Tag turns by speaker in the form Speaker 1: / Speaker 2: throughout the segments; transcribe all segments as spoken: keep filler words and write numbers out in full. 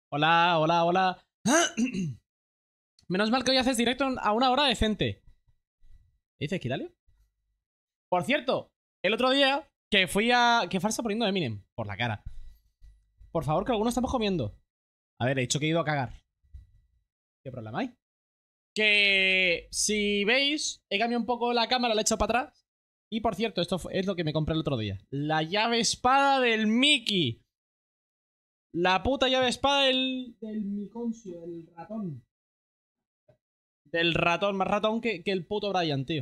Speaker 1: Hola, hola, hola. Menos mal que hoy haces directo a una hora decente. ¿Qué dices, Kidalio? Por cierto, el otro día que fui a... ¿Qué farsa poniendo Eminem? Por la cara. Por favor, que algunos estamos comiendo. A ver, he dicho que he ido a cagar. ¿Qué problema hay? Que si veis, he cambiado un poco la cámara, la he echado para atrás. Y por cierto, esto es lo que me compré el otro día. La llave espada del Mickey. La puta llave espada del... Del Miconcio, el ratón. Del ratón, más ratón que, que el puto Brian, tío.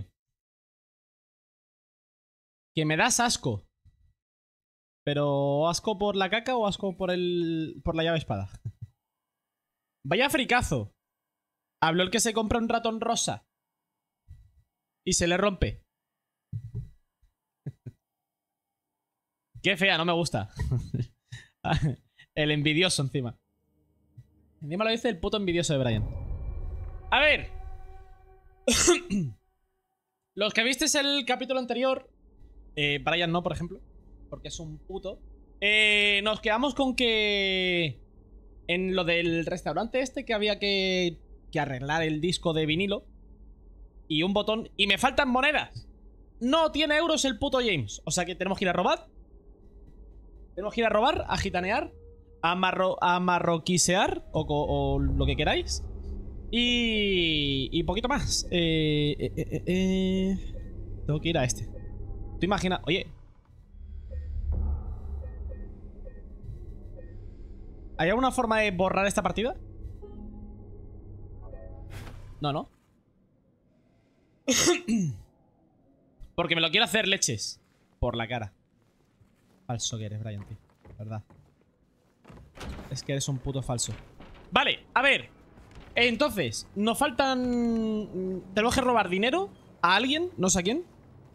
Speaker 1: Que me das asco. Pero ¿asco por la caca o asco por el... por la llave espada? Vaya fricazo. Habló el que se compra un ratón rosa. Y se le rompe. Qué fea, no me gusta. El envidioso encima. Encima lo dice el puto envidioso de Brian. A ver. Los que visteis el capítulo anterior, eh, Brian no, por ejemplo, porque es un puto, eh, nos quedamos con que en lo del restaurante este que había que, que arreglar el disco de vinilo y un botón, y me faltan monedas. No tiene euros el puto James. O sea que tenemos que ir a robar. Tenemos que ir a robar, a gitanear, a, marro, a marroquisear o, o, o lo que queráis. Y, y poquito más. Eh, eh, eh, eh. Tengo que ir a este. Tú imaginas... Oye. ¿Hay alguna forma de borrar esta partida? No, no. Porque me lo quiero hacer leches. Por la cara. Falso que eres, Brian, tío. ¿Verdad? Es que eres un puto falso. Vale, a ver. Entonces, nos faltan... Tenemos que robar dinero a alguien, no sé a quién.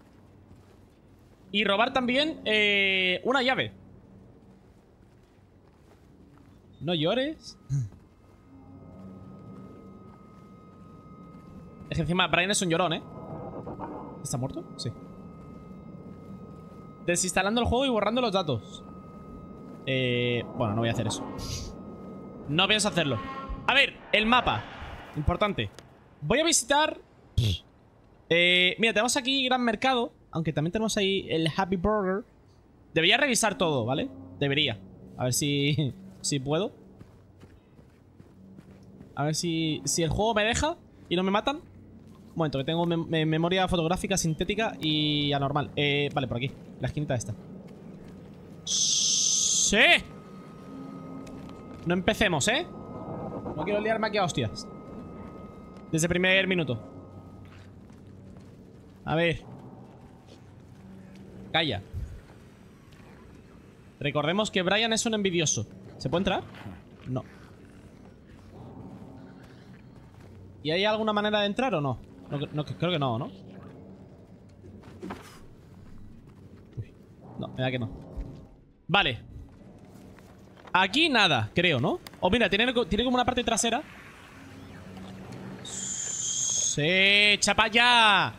Speaker 1: Y robar también eh, una llave. No llores. Es que encima Brian es un llorón, ¿eh? ¿Está muerto? Sí. Desinstalando el juego y borrando los datos. Eh, bueno, no voy a hacer eso. No pienso hacerlo. A ver, el mapa. Importante. Voy a visitar... Eh, mira, tenemos aquí Gran Mercado. Aunque también tenemos ahí el Happy Burger. Debería revisar todo, ¿vale? Debería. A ver si... Si puedo. A ver si... Si el juego me deja y no me matan. Un momento, que tengo mem mem memoria fotográfica sintética y anormal. Eh, vale, por aquí. La esquinita esta. ¡Sí! No empecemos, ¿eh? No quiero liarme aquí a hostias. Desde el primer minuto. A ver. Calla. Recordemos que Brian es un envidioso. ¿Se puede entrar? No. ¿Y hay alguna manera de entrar o no? No, no creo que no, ¿no? Uy, no, me da que no. Vale. Aquí nada, creo, ¿no? Oh, mira, tiene, tiene como una parte trasera. ¡Sí! ¡Chapa ya!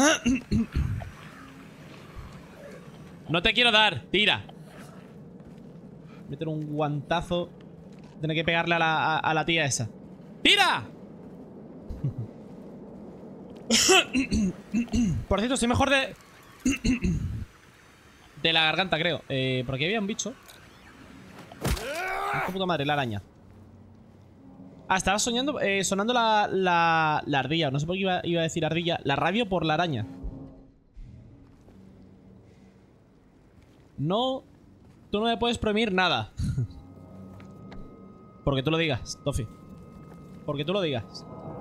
Speaker 1: No te quiero dar, tira. Meter un guantazo. Tener que pegarle a la, a, a la tía esa. ¡Tira! Por cierto, estoy mejor de... De la garganta, creo. Eh, porque había un bicho. ¡Qué puta madre! La araña. Ah, estaba soñando, eh, sonando la, la, la ardilla. No sé por qué iba, iba a decir ardilla. La radio por la araña. No. Tú no me puedes prohibir nada. Porque tú lo digas, Tofi. Porque tú lo digas.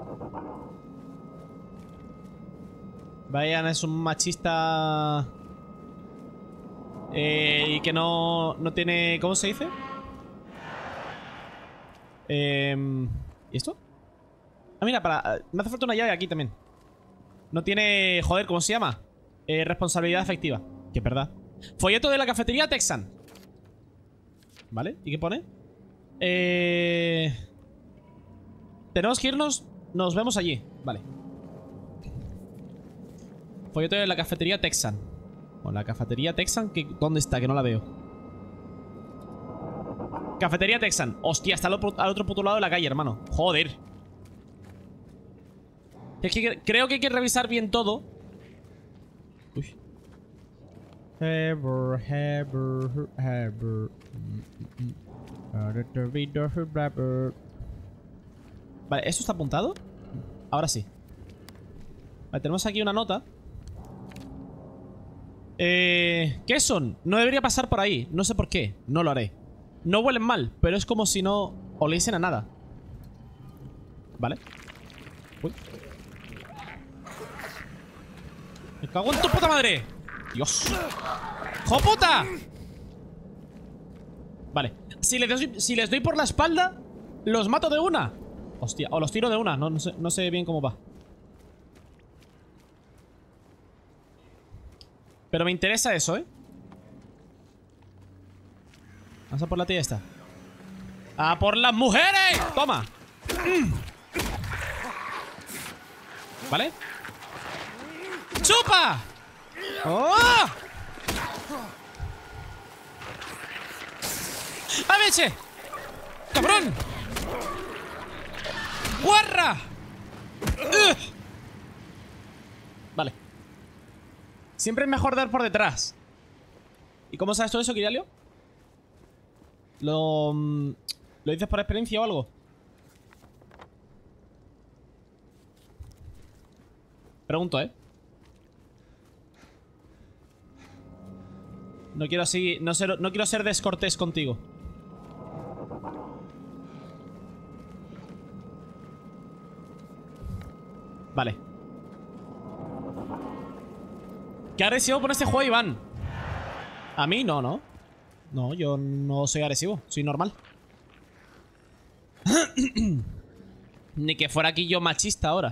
Speaker 1: Brian es un machista. Eh, y que no, no tiene... ¿Cómo se dice? Eh, ¿Y esto? Ah, mira, para, me hace falta una llave aquí también. No tiene... Joder, ¿cómo se llama? Eh, responsabilidad efectiva. Que es verdad. Folleto de la cafetería Texan. ¿Vale? ¿Y qué pone? Eh... Tenemos que irnos. Nos vemos allí. Vale. Folleto de la cafetería Texan. O la cafetería Texan, que ¿dónde está? Que no la veo. Cafetería Texan. Hostia, está al otro, al otro puto lado de la calle, hermano. Joder. Es que creo que hay que revisar bien todo. Uy. Heber, heber, heber. Vale, ¿esto está apuntado? Ahora sí. Vale, tenemos aquí una nota. Eh... ¿Qué son? No debería pasar por ahí. No sé por qué. No lo haré. No huelen mal, pero es como si no oliesen a nada. Vale. Uy. ¡Me cago en tu puta madre! ¡Dios! ¡Jo puta! Vale. Si les, doy, si les doy por la espalda, los mato de una. Hostia, o los tiro de una. No, no, sé, no sé bien cómo va. Pero me interesa eso, ¿eh? Vamos a por la tía esta. ¡A por las mujeres! ¡Toma! Mm. ¿Vale? ¡Chupa! ¡Oh! ¡A veche! ¡Cabrón! ¡Guarra! ¡Ugh! Vale. Siempre es mejor dar por detrás. ¿Y cómo sabes todo eso, Kiralio? ¿Lo... ¿Lo dices por experiencia o algo? Pregunto, ¿eh? No quiero así... No, ser, no quiero ser descortés contigo. Vale. Qué agresivo por este juego, Iván. A mí no, ¿no? No, yo no soy agresivo. Soy normal. Ni que fuera aquí yo machista ahora.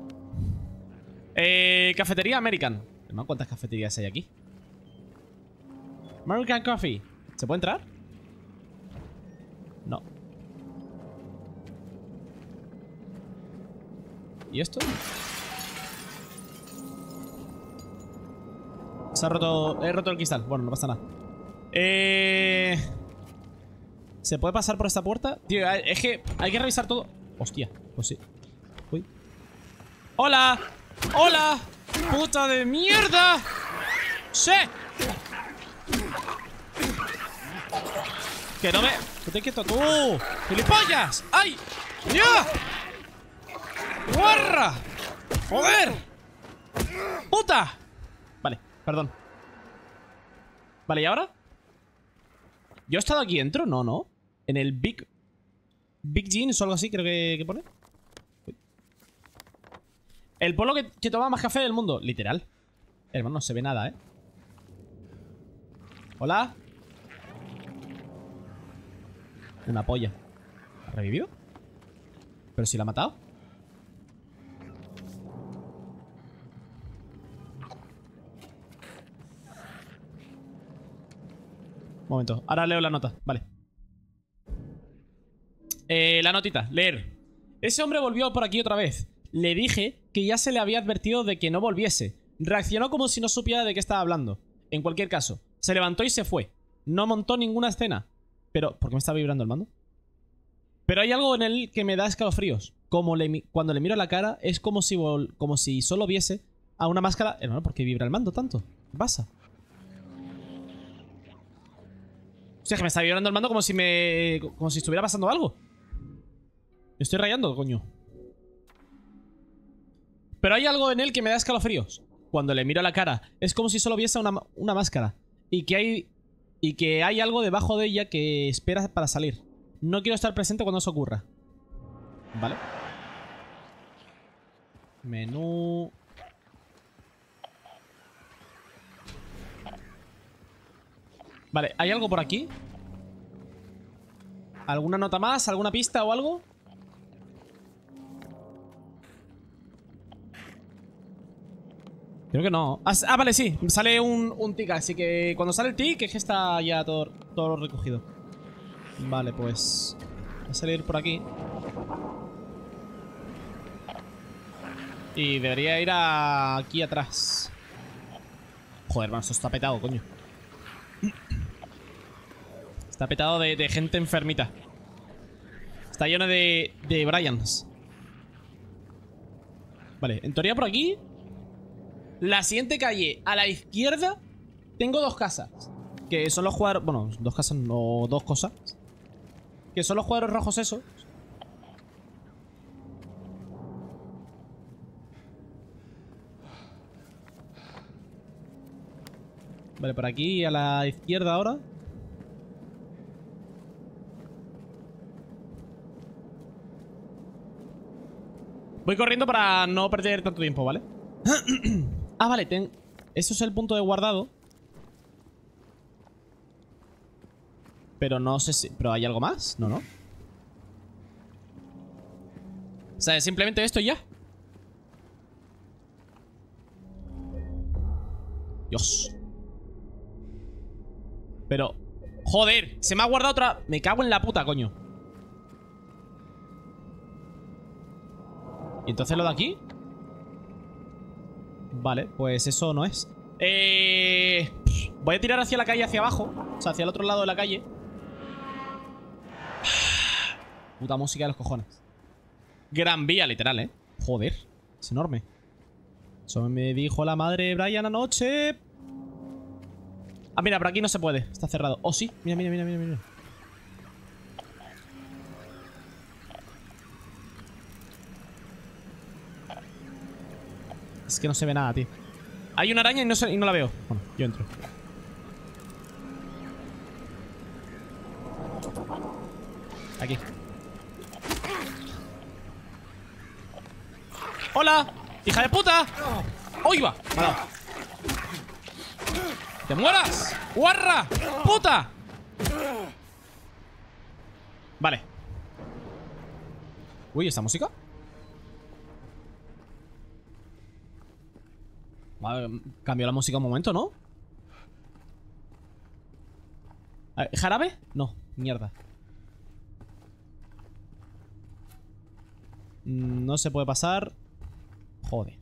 Speaker 1: Eh, cafetería American. Hermano, ¿cuántas cafeterías hay aquí? American Coffee. ¿Se puede entrar? No. ¿Y esto? Se ha roto... He roto el cristal. Bueno, no pasa nada. Eh... ¿Se puede pasar por esta puerta? Tío, es que hay que revisar todo. Hostia, pues sí. Uy. ¡Hola! ¡Hola! ¡Puta de mierda! ¡Sí! Que no me... ¡Qué quieto tú! ¡Gilipollas! ¡Ay! ¡Ya! ¡Guarra! ¡Joder! ¡Puta! Vale, perdón. Vale, ¿y ahora? ¿Yo he estado aquí dentro? No, no. En el Big... Big Jeans o algo así, creo que, que pone. Uy. El pueblo que, que toma más café del mundo. Literal. Hermano, no se ve nada, ¿eh? Hola. Una polla. ¿Ha revivido? ¿Pero si la ha matado? Un momento, ahora leo la nota, vale. Eh, la notita, leer. Ese hombre volvió por aquí otra vez. Le dije que ya se le había advertido de que no volviese. Reaccionó como si no supiera de qué estaba hablando. En cualquier caso, se levantó y se fue. No montó ninguna escena. Pero, ¿por qué me está vibrando el mando? Pero hay algo en él que me da escalofríos. Como le, cuando le miro la cara, es como si, vol, como si solo viese a una máscara... Hermano, ¿por qué vibra el mando tanto? ¿Qué pasa? O sea, que me está vibrando el mando como si me... Como si estuviera pasando algo. Me estoy rayando, coño. Pero hay algo en él que me da escalofríos. Cuando le miro la cara, es como si solo viese una, una máscara. Y que hay... Y que hay algo debajo de ella que espera para salir. No quiero estar presente cuando eso ocurra. Vale. Menú... Vale, ¿hay algo por aquí? ¿Alguna nota más? ¿Alguna pista o algo? Creo que no. Ah, ah, vale, sí. Sale un, un tic, así que cuando sale el tic es que está ya todo, todo recogido. Vale, pues... Voy a salir por aquí. Y debería ir a... aquí atrás. Joder, hermano, esto está petado, coño. Está petado de, de gente enfermita. Está lleno de, de Bryans. Vale, en teoría por aquí. La siguiente calle, a la izquierda, tengo dos casas. Que son los cuadros... Bueno, dos casas, no dos cosas. Que son los cuadros rojos esos. Vale, por aquí a la izquierda ahora. Voy corriendo para no perder tanto tiempo, ¿vale? Ah, vale, ten... eso es el punto de guardado. Pero no sé si... ¿Pero hay algo más? No, no. O sea, simplemente esto y ya. Dios. Pero... Joder, se me ha guardado otra... Me cago en la puta, coño. ¿Y entonces lo de aquí? Vale, pues eso no es. Eh... Voy a tirar hacia la calle, hacia abajo. O sea, hacia el otro lado de la calle. Puta música de los cojones. Gran vía, literal, ¿eh? Joder, es enorme. Eso me dijo la madre Brian anoche. Ah, mira, por aquí no se puede. Está cerrado. Oh, sí. Mira, mira, mira, mira, mira. Es que no se ve nada, tío. Hay una araña y no, se, y no la veo. Bueno, yo entro. Aquí. ¡Hola! ¡Hija de puta! ¡Uy, va! Me ha dado. ¡Te mueras! ¡Guarra! ¡Puta! Vale. Uy, ¿esta música? Vale, cambió la música un momento, ¿no? A ver, ¿jarabe? No, mierda. No se puede pasar. Joder.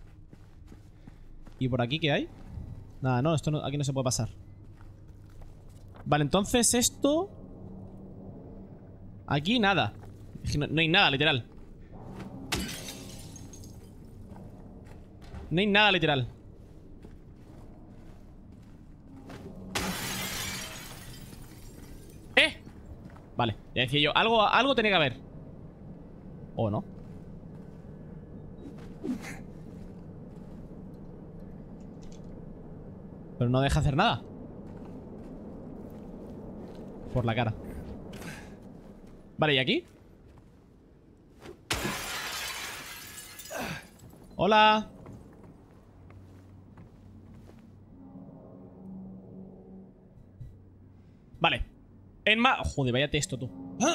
Speaker 1: ¿Y por aquí qué hay? Nada, no, esto no, aquí no se puede pasar. Vale, entonces esto... Aquí nada. Es que no, no hay nada, literal. No hay nada, literal. ¡Eh! Vale, ya decía yo, algo, algo tenía que haber. ¿O no? Pero no deja hacer nada. Por la cara. Vale, ¿y aquí? Hola. Vale. En ma... Joder, vaya texto tú.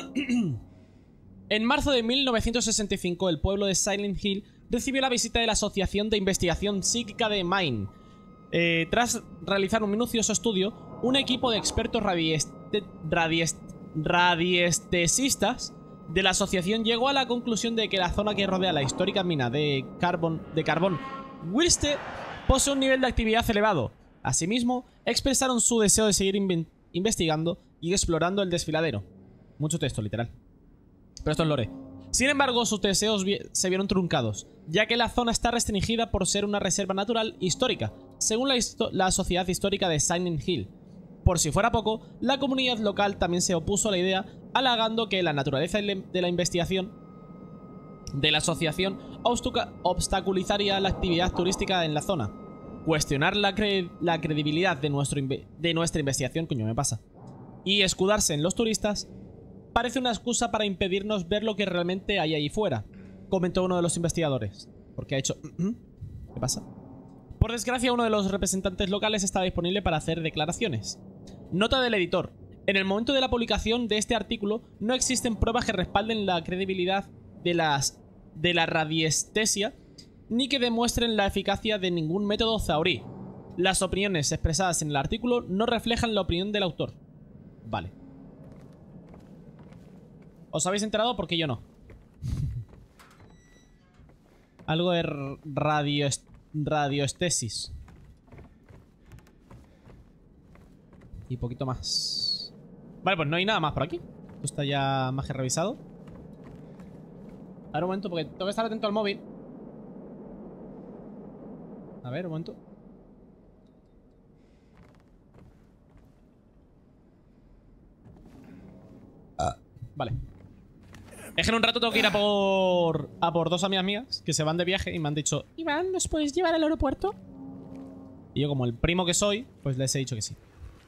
Speaker 1: En marzo de mil novecientos sesenta y cinco, el pueblo de Silent Hill recibió la visita de la Asociación de Investigación Psíquica de Maine. Eh, tras realizar un minucioso estudio, un equipo de expertos radieste... radiest... radiestesistas de la asociación llegó a la conclusión de que la zona que rodea la histórica mina de carbón, de carbón Wilste posee un nivel de actividad elevado. Asimismo, expresaron su deseo de seguir investigando y explorando el desfiladero. Mucho texto, literal. Pero esto es lore. Sin embargo, sus deseos se vieron truncados, ya que la zona está restringida por ser una reserva natural histórica, según la, la Sociedad Histórica de Silent Hill. Por si fuera poco, la comunidad local también se opuso a la idea, alegando que la naturaleza de la investigación de la asociación obstaculizaría la actividad turística en la zona. Cuestionar la, cre la credibilidad de, nuestro de nuestra investigación, coño, me pasa, y escudarse en los turistas parece una excusa para impedirnos ver lo que realmente hay ahí fuera, comentó uno de los investigadores. Porque ha hecho... ¿Qué pasa? Por desgracia, uno de los representantes locales estaba disponible para hacer declaraciones. Nota del editor. En el momento de la publicación de este artículo, no existen pruebas que respalden la credibilidad de, las, de la radiestesia, ni que demuestren la eficacia de ningún método zahorí. Las opiniones expresadas en el artículo no reflejan la opinión del autor. Vale. ¿Os habéis enterado? Porque yo no. Algo de radio radioestesis. Y poquito más. Vale, pues no hay nada más por aquí. Esto está ya más que revisado. A ver, un momento, porque tengo que estar atento al móvil. A ver, un momento. Ah, vale. Es que en un rato tengo que ir a por a por dos amigas mías que se van de viaje y me han dicho: Iván, ¿nos puedes llevar al aeropuerto? Y yo, como el primo que soy, pues les he dicho que sí.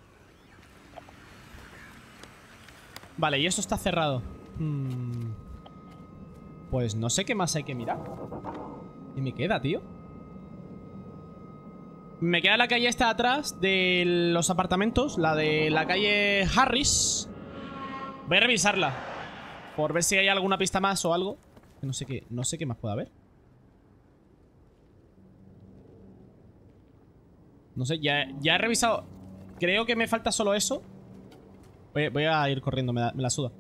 Speaker 1: Vale, y esto está cerrado. Hmm. Pues no sé qué más hay que mirar. ¿Qué me queda, tío? Me queda la calle esta atrás de los apartamentos, la de la calle Harris. Voy a revisarla por ver si hay alguna pista más o algo. No sé qué, no sé qué más puede haber. No sé, ya, ya he revisado. Creo que me falta solo eso. Voy, voy a ir corriendo, me, da, me la suda.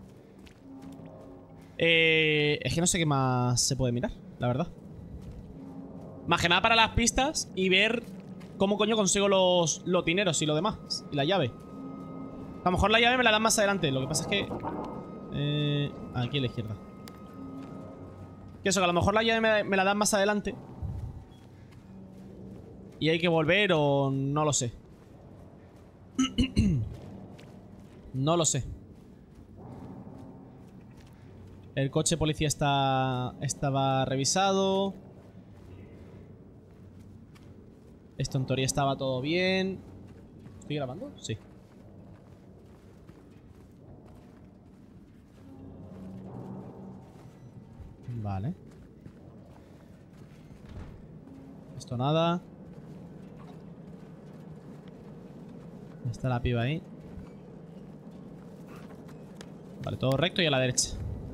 Speaker 1: Eh, es que no sé qué más se puede mirar, la verdad. Más que nada para las pistas y ver cómo coño consigo los, los dineros y lo demás. Y la llave. A lo mejor la llave me la dan más adelante. Lo que pasa es que... Eh, aquí a la izquierda. Que eso, que a lo mejor la llave me, me la dan más adelante. Y hay que volver o no lo sé. No lo sé. El coche de policía está estaba revisado. Esto en teoría estaba todo bien. ¿Estoy grabando? Sí. Vale. Esto nada. Está la piba ahí. Vale, todo recto y a la derecha.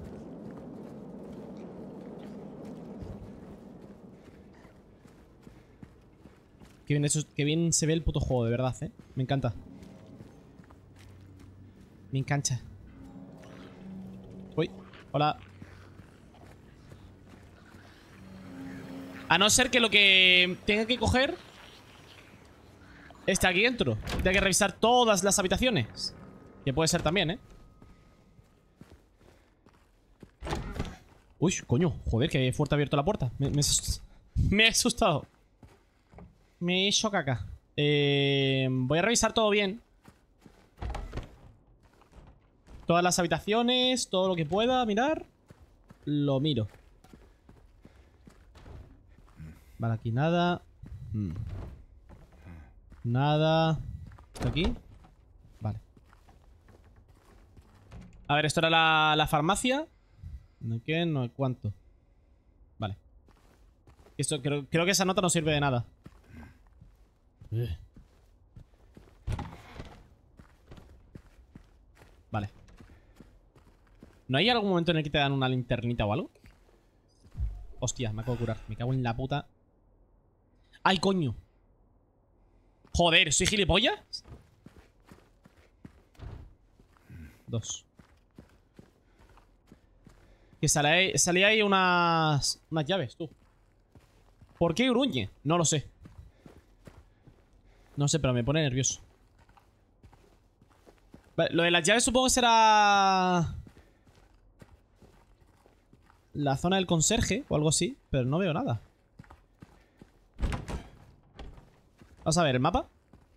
Speaker 1: Qué bien, hecho, qué bien se ve el puto juego, de verdad, ¿eh? Me encanta. Me encanta. Uy, hola. A no ser que lo que tenga que coger esté aquí dentro. Tenga que revisar todas las habitaciones. Que puede ser también, ¿eh? Uy, coño, joder, que fuerte abierto la puerta. Me, me, me he asustado. Me he hecho caca. Eh, voy a revisar todo bien. Todas las habitaciones, todo lo que pueda mirar. Lo miro. Vale, aquí nada. Hmm. Nada. ¿Está aquí? Vale. A ver, esto era la, la farmacia. No hay qué, no hay cuánto. Vale. Esto, creo, creo que esa nota no sirve de nada. Vale. ¿No hay algún momento en el que te dan una linternita o algo? Hostia, me acabo de curar. Me cago en la puta. ¡Ay, coño! Joder, ¿soy gilipollas? Dos. Que sale ahí, salía ahí unas... Unas llaves, tú. ¿Por qué gruñe? No lo sé. No sé, pero me pone nervioso. Vale, lo de las llaves supongo que será... la zona del conserje o algo así. Pero no veo nada. Vamos a ver, ¿el mapa?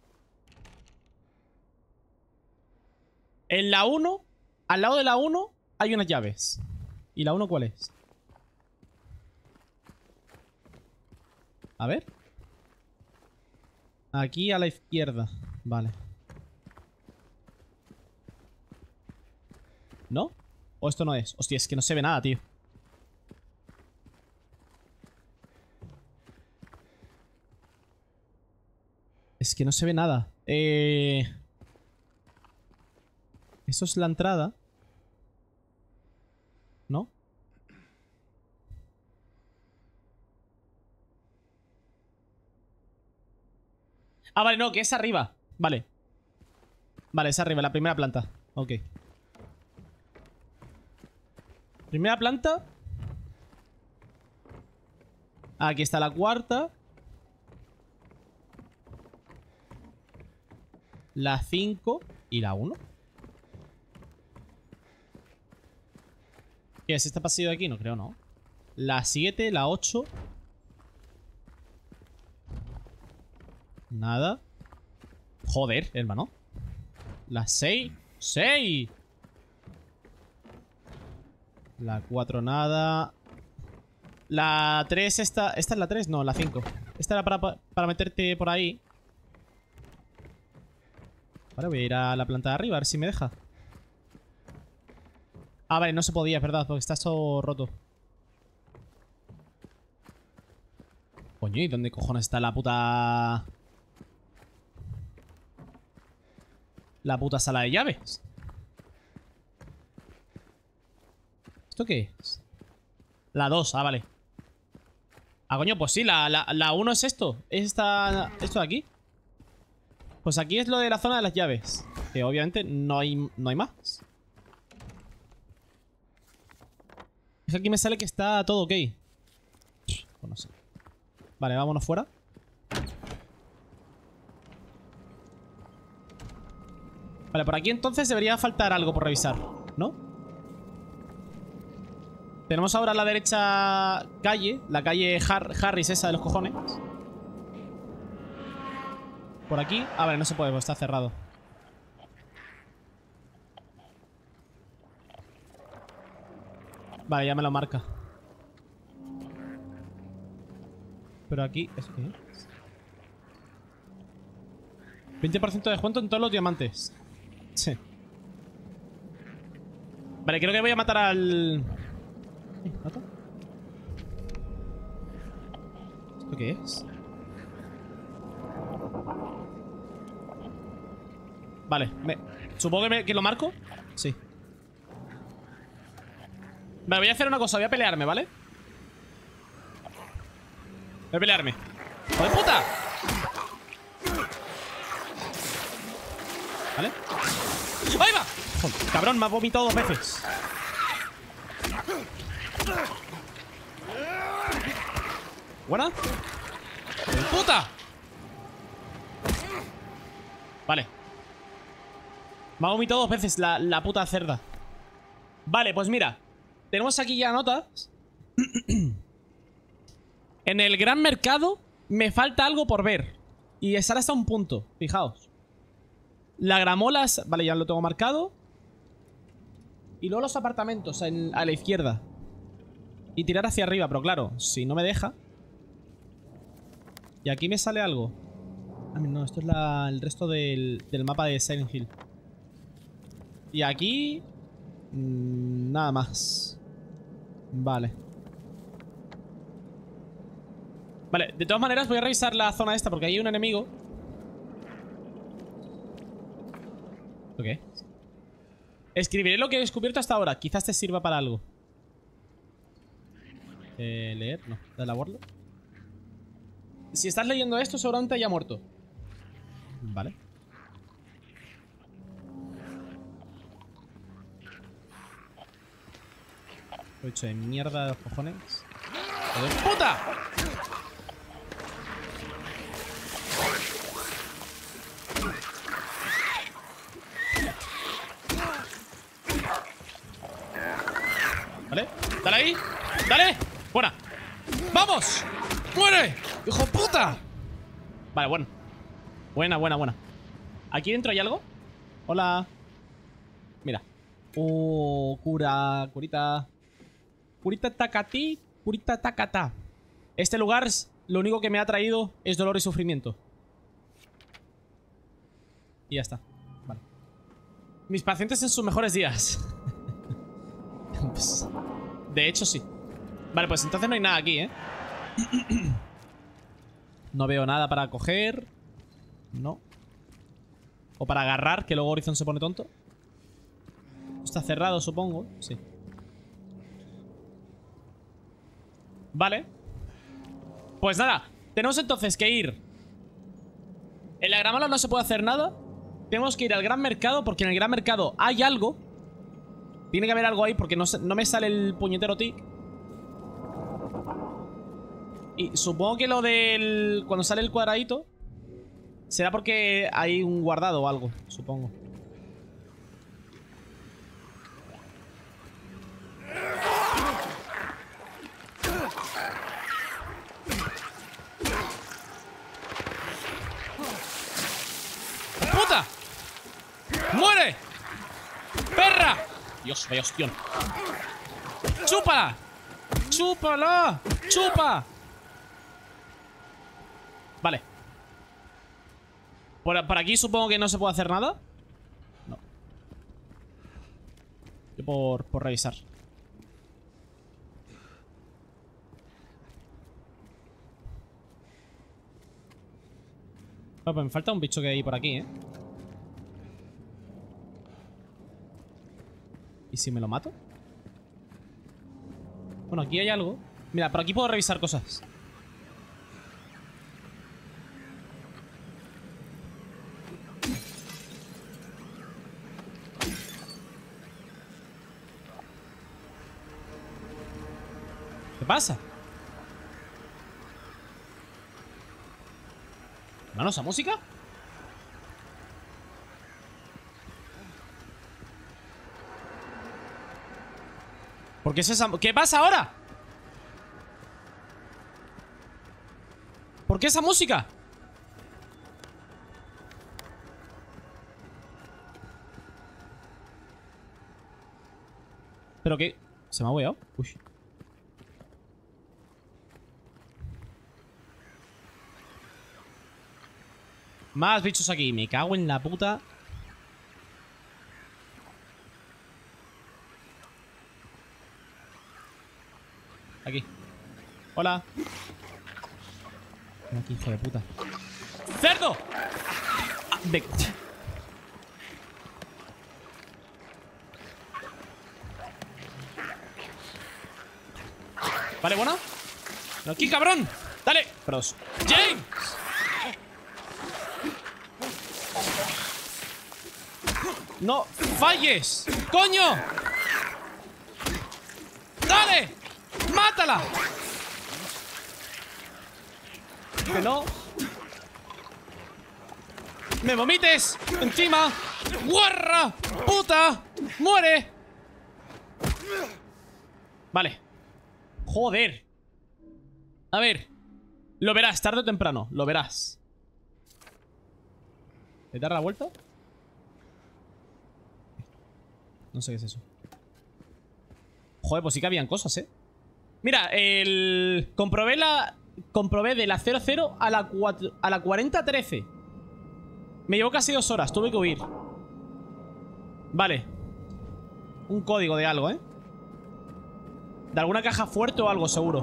Speaker 1: En la uno, al lado de la uno, hay unas llaves. ¿Y la uno cuál es? A ver. Aquí a la izquierda. Vale. ¿No? ¿O esto no es? Hostia, es que no se ve nada, tío. Es que no se ve nada. Eh... Eso es la entrada. ¿No? Ah, vale, no, que es arriba. Vale. Vale, es arriba, la primera planta. Ok. Primera planta. Aquí está la cuarta. La cinco y la uno. ¿Qué es este pasillo de aquí? No creo, ¿no? La siete, la ocho. Nada. Joder, hermano. La seis. ¡seis! La cuatro, nada. La tres, esta. ¿Esta es la tres? No, la cinco. Esta era para, para meterte por ahí. Vale, voy a ir a la planta de arriba, a ver si me deja. Ah, vale, no se podía, es verdad, porque está todo roto. Coño, ¿y dónde cojones está la puta... la puta sala de llaves? ¿Esto qué es? La dos, ah, vale. Ah, coño, pues sí, la, la, la uno es esto. Es esta, esto de aquí. Pues aquí es lo de la zona de las llaves. Que obviamente no hay, no hay más. Es que aquí me sale que está todo ok. Pues no sé. Vale, vámonos fuera. Vale, por aquí entonces debería faltar algo por revisar, ¿no? Tenemos ahora a la derecha calle. La calle Har Harris esa de los cojones. Por aquí. Ah, vale, no se puede, pues está cerrado. Vale, ya me lo marca. Pero aquí... ¿eso qué es? veinte por ciento de descuento en todos los diamantes. Sí. Vale, creo que voy a matar al... ¿Mata? ¿Esto qué es? Vale, me... supongo que, me... que lo marco. Sí. Vale, voy a hacer una cosa, voy a pelearme, ¿vale? Voy a pelearme. ¡Hijo de puta! ¿Vale? ¡Ahí va! Joder, cabrón, me ha vomitado dos veces. ¿Buena? ¡Hijo de puta! Vale. Me ha vomitado dos veces la, la puta cerda. Vale, pues mira. Tenemos aquí ya notas. En el gran mercado me falta algo por ver. Y estar hasta un punto, fijaos. La gramola, vale, ya lo tengo marcado. Y luego los apartamentos en, a la izquierda. Y tirar hacia arriba, pero claro, si no me deja. Y aquí me sale algo. Ah, no, esto es la, el resto del, del mapa de Silent Hill. Y aquí... Mmm, nada más. Vale. Vale, de todas maneras voy a revisar la zona esta porque ahí hay un enemigo. Ok. Escribiré lo que he descubierto hasta ahora. Quizás te sirva para algo. Eh, leer, no, dale a bordo. Si estás leyendo esto, seguramente haya muerto. Vale. Lo he hecho de mierda de los cojones. ¡Hijo de puta! Vale, dale ahí. ¡Dale! ¡Buena! ¡Vamos! ¡Muere! ¡Hijo de puta! Vale, bueno. Buena, buena, buena. ¿Aquí dentro hay algo? Hola. Mira. Oh, cura, curita. Curita tacatí, curita tacatá. Este lugar, lo único que me ha traído es dolor y sufrimiento. Y ya está. Vale. Mis pacientes en sus mejores días. Pues, de hecho, sí. Vale, pues entonces no hay nada aquí, ¿eh? No veo nada para coger. No. O para agarrar, que luego Horizon se pone tonto. Está cerrado, supongo. Sí. Vale. Pues nada, tenemos entonces que ir. En la gramola no se puede hacer nada. Tenemos que ir al gran mercado, porque en el gran mercado hay algo. Tiene que haber algo ahí, porque no, se, no me sale el puñetero tic. Y supongo que lo del... cuando sale el cuadradito será porque hay un guardado o algo, supongo. Dios, vaya hostión. ¡Chúpala! ¡Chúpala! ¡Chupa! Vale. Por, por aquí supongo que no se puede hacer nada. No. Yo por, por revisar. Bueno, pues me falta un bicho que hay por aquí, ¿eh? ¿Y si me lo mato? Bueno, aquí hay algo. Mira, por aquí puedo revisar cosas. ¿Qué pasa? ¿Hermano, esa música? ¿Por qué es esa? ¿Qué pasa ahora? ¿Por qué esa música? ¿Pero qué? ¿Se me ha hueado? Uy. Más bichos aquí. Me cago en la puta. Aquí. Hola. Ven aquí, hijo de puta. ¡Cerdo! Ah, de... Vale, bueno. Ven aquí, cabrón. Dale. Pros. ¡James! ¡No falles! ¡Coño! ¡Dale! ¡Mátala! Que no. ¡Me vomites! ¡Encima! ¡Guarra! ¡Puta! ¡Muere! Vale. Joder. A ver. Lo verás, tarde o temprano. Lo verás. ¿Le dar la vuelta? No sé qué es eso. Joder, pues sí que habían cosas, ¿eh? Mira, el... Comprobé la... Comprobé de la cero cero a la, a la cuarenta trece. Me llevó casi dos horas, tuve que huir. Vale. Un código de algo, ¿eh? De alguna caja fuerte o algo, seguro.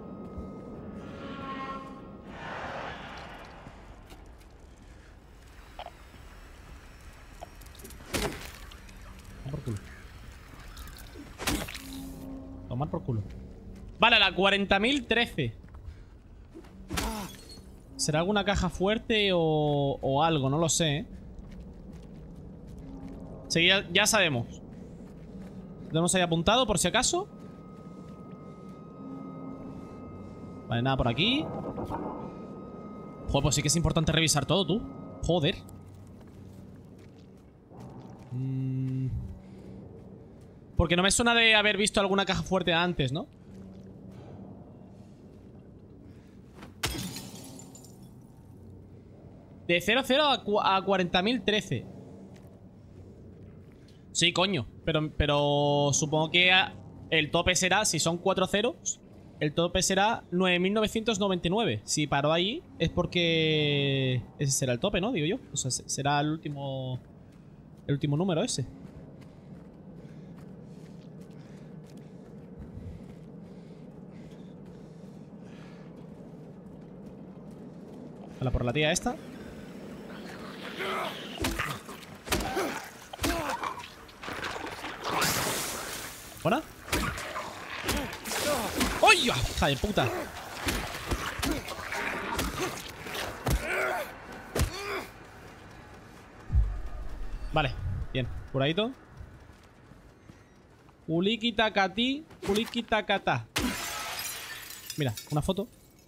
Speaker 1: Tomar por culo. Tomar por culo. Vale, a la cuarenta mil trece. ¿Será alguna caja fuerte o, o algo? No lo sé, ¿eh? Sí, ya, ya sabemos. Lo tenemos ahí apuntado por si acaso. Vale, nada por aquí. Joder, pues sí que es importante revisar todo, tú. Joder. Mm. Porque no me suena de haber visto alguna caja fuerte antes, ¿no? De cero cero a cuarenta mil trece. Sí, coño. Pero, pero supongo que el tope será, si son cuatro ceros, el tope será nueve mil novecientos noventa y nueve. Si paró ahí es porque ese será el tope, ¿no? Digo yo. O sea, será el último... El último número ese. Hola, por la tía esta. ¿Buena? ¡Ay! ¡Hija de puta! Vale, bien, curadito. Ulikitakati, ulikitakata. Mira, una foto.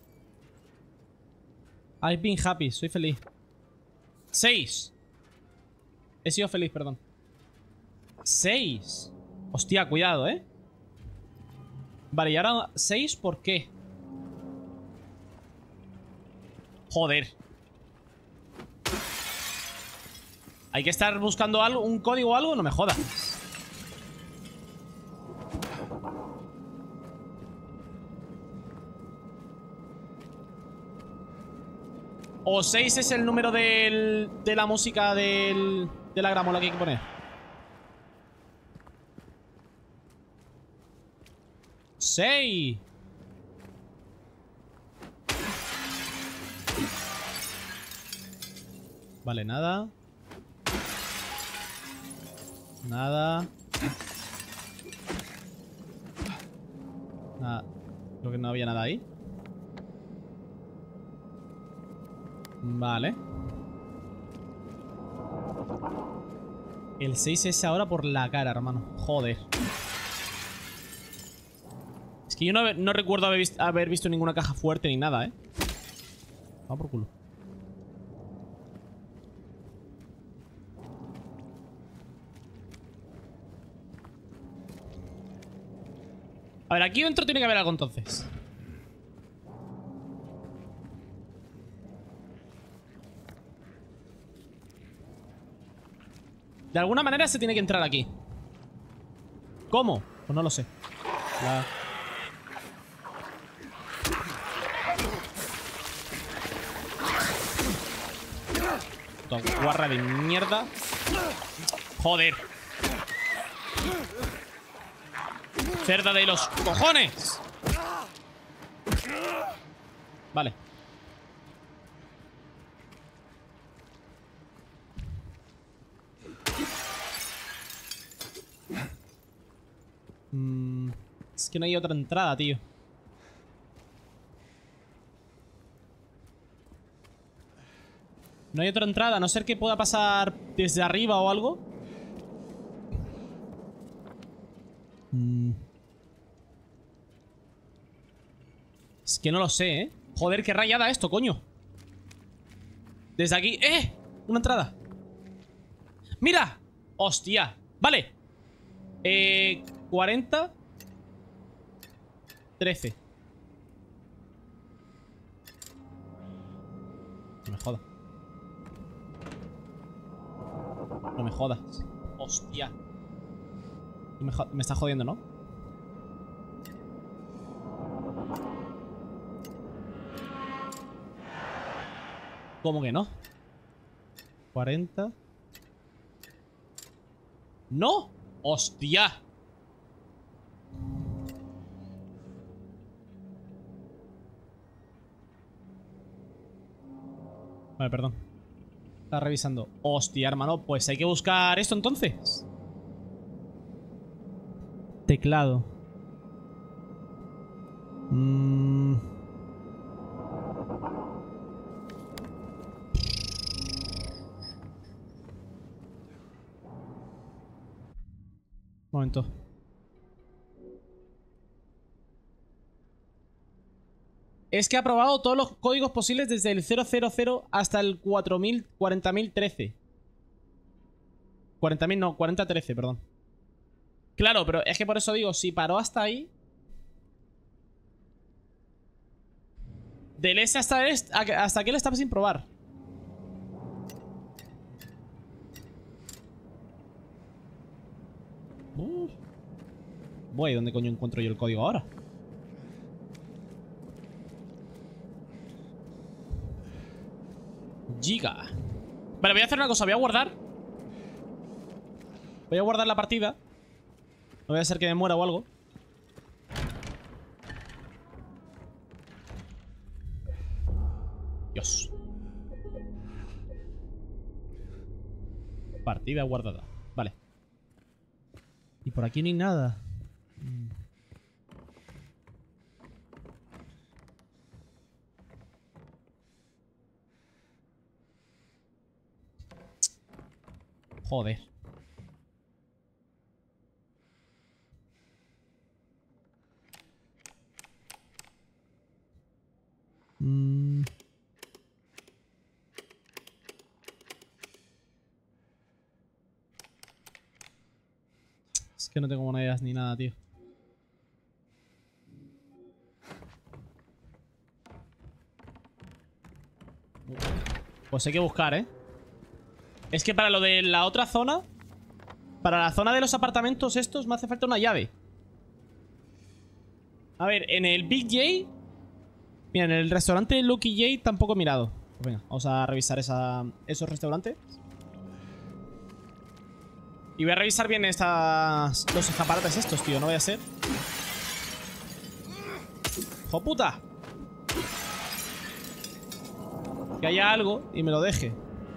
Speaker 1: I've been happy, soy feliz. Seis. He sido feliz, perdón. Seis. Hostia, cuidado, ¿eh? Vale, y ahora seis, ¿por qué? Joder. Hay que estar buscando algo, un código o algo, no me jodas. O seis es el número del, de la música del, de la gramola que hay que poner. seis. Vale, nada. Nada. Nada. Creo que no había nada ahí. Vale. El seis es ahora por la cara, hermano. Joder. Es que yo no, no recuerdo haber visto, haber visto ninguna caja fuerte ni nada, ¿eh? Va por culo. A ver, aquí dentro tiene que haber algo entonces. De alguna manera se tiene que entrar aquí. ¿Cómo? Pues no lo sé. La... Puta guarra de mierda. Joder. Cerda de los cojones. Vale. Mm, es que no hay otra entrada, tío. No hay otra entrada, a no ser que pueda pasar desde arriba o algo. Mm. Es que no lo sé, ¿eh? Joder, qué rayada esto, coño. Desde aquí... ¡Eh! Una entrada. ¡Mira! ¡Hostia! Vale. Eh... cuarenta. trece. No me jodas. No me jodas. Hostia. Me, me está jodiendo, ¿no? ¿Cómo que no? cuarenta. ¡No! ¡Hostia! Vale, perdón. Está revisando. Hostia, hermano. Pues hay que buscar esto entonces. Teclado. Mmm... Momento. Es que ha probado todos los códigos posibles desde el cero cero cero hasta el cuarenta mil trece. cuarenta mil no, cuarenta trece, perdón. Claro, pero es que por eso digo, si paró hasta ahí... Del S hasta el est hasta aquí él estaba sin probar. Uh. Voy, ¿dónde coño encuentro yo el código ahora? Giga. Vale, voy a hacer una cosa, voy a guardar. Voy a guardar la partida. No voy a hacer que me muera o algo. Dios. Partida guardada. Vale. Y por aquí no hay nada. Joder. Mm. Es que no tengo monedas ni nada, tío. Pues hay que buscar, ¿eh? Es que para lo de la otra zona, para la zona de los apartamentos estos, me hace falta una llave. A ver, en el Big J... Mira, en el restaurante Lucky J tampoco he mirado. Pues venga, vamos a revisar esa, esos restaurantes. Y voy a revisar bien estas, los escaparates estos, tío. No vaya a ser. ¡Jo puta! Que haya algo y me lo deje.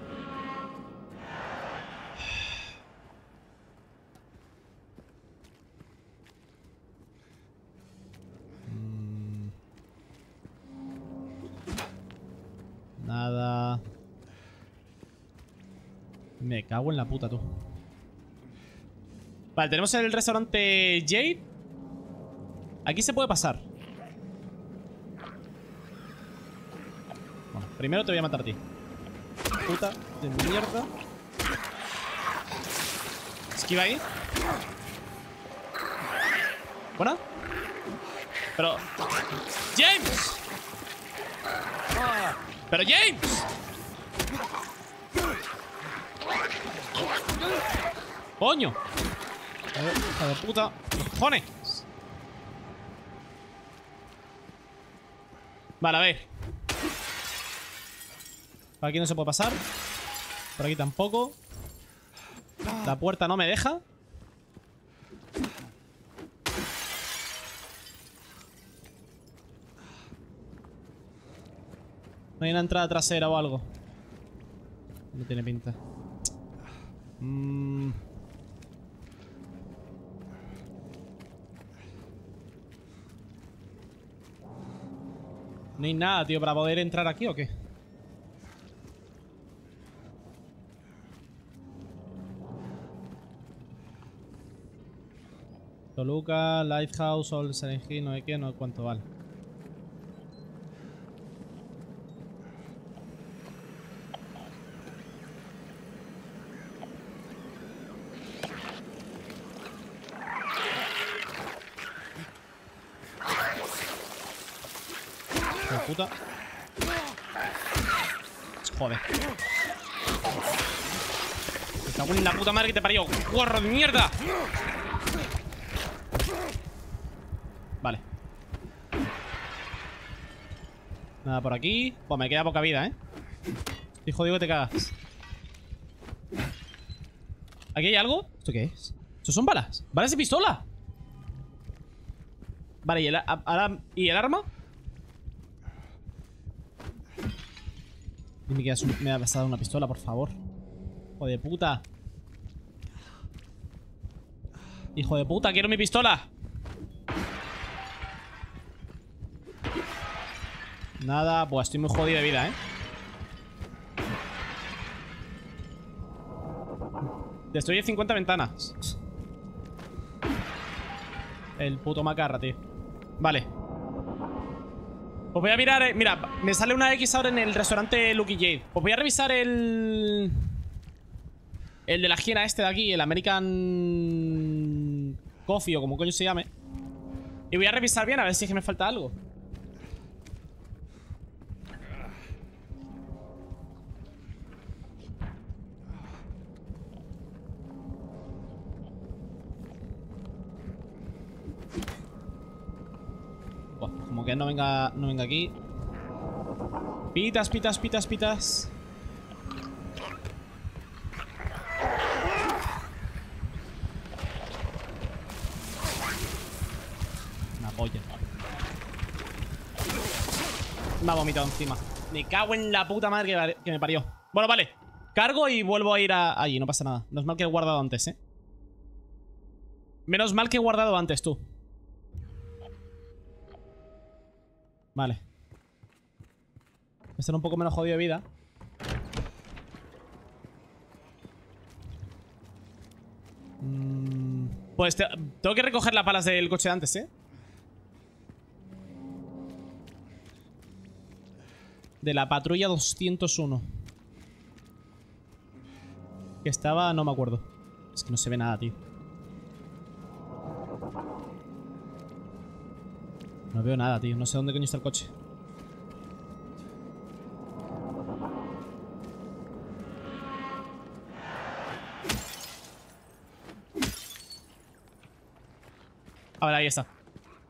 Speaker 1: Mm. Nada. Me cago en la puta, tú. Vale, tenemos el restaurante Jade. Aquí se puede pasar. Bueno, primero te voy a matar a ti. Puta de mierda. Esquiva ahí. Buena. Pero... ¡James! ¡Pero James! ¡Coño! Hija de puta. ¡Los cojones! Vale, a ver. Por aquí no se puede pasar. Por aquí tampoco. La puerta no me deja. No hay una entrada trasera o algo. No tiene pinta. Mmm... No hay nada, tío, para poder entrar aquí o qué. Toluca, Lighthouse, Old Silent Hill, no hay qué, no sé cuánto vale. Puta. Joder. Me cago en la puta madre que te parió. ¡Guarro de mierda! Vale. Nada por aquí. Pues me queda poca vida, ¿eh? Estoy jodido que te cagas. ¿Aquí hay algo? ¿Esto qué es? ¿Esto son balas? ¿Balas de pistola? Vale, ¿y el, ahora, ¿y el arma? Dime que me ha pasado una pistola, por favor. Hijo de puta. Hijo de puta, quiero mi pistola. Nada, pues estoy muy jodido de vida, ¿eh? Destruye cincuenta ventanas. El puto macarra, tío. Vale. Pues voy a mirar, eh, mira, me sale una X ahora en el restaurante Lucky Jade. Pues voy a revisar el... El de la hiena este de aquí, el American Coffee o como coño se llame. Y voy a revisar bien a ver si es que me falta algo. Buah, como que no venga, no venga aquí. Pitas, pitas, pitas, pitas. Una polla. Me ha vomitado encima. Me cago en la puta madre que me parió. Bueno, vale. Cargo y vuelvo a ir a allí, no pasa nada. Menos mal que he guardado antes, eh. Menos mal que he guardado antes, tú. Vale. Voy a estar un poco menos jodido de vida. Mm, pues te, tengo que recoger las palas del coche de antes, ¿eh? De la patrulla doscientos uno. Que estaba... no me acuerdo. Es que no se ve nada, tío. No veo nada, tío. No sé dónde coño está el coche. A ver, ahí está.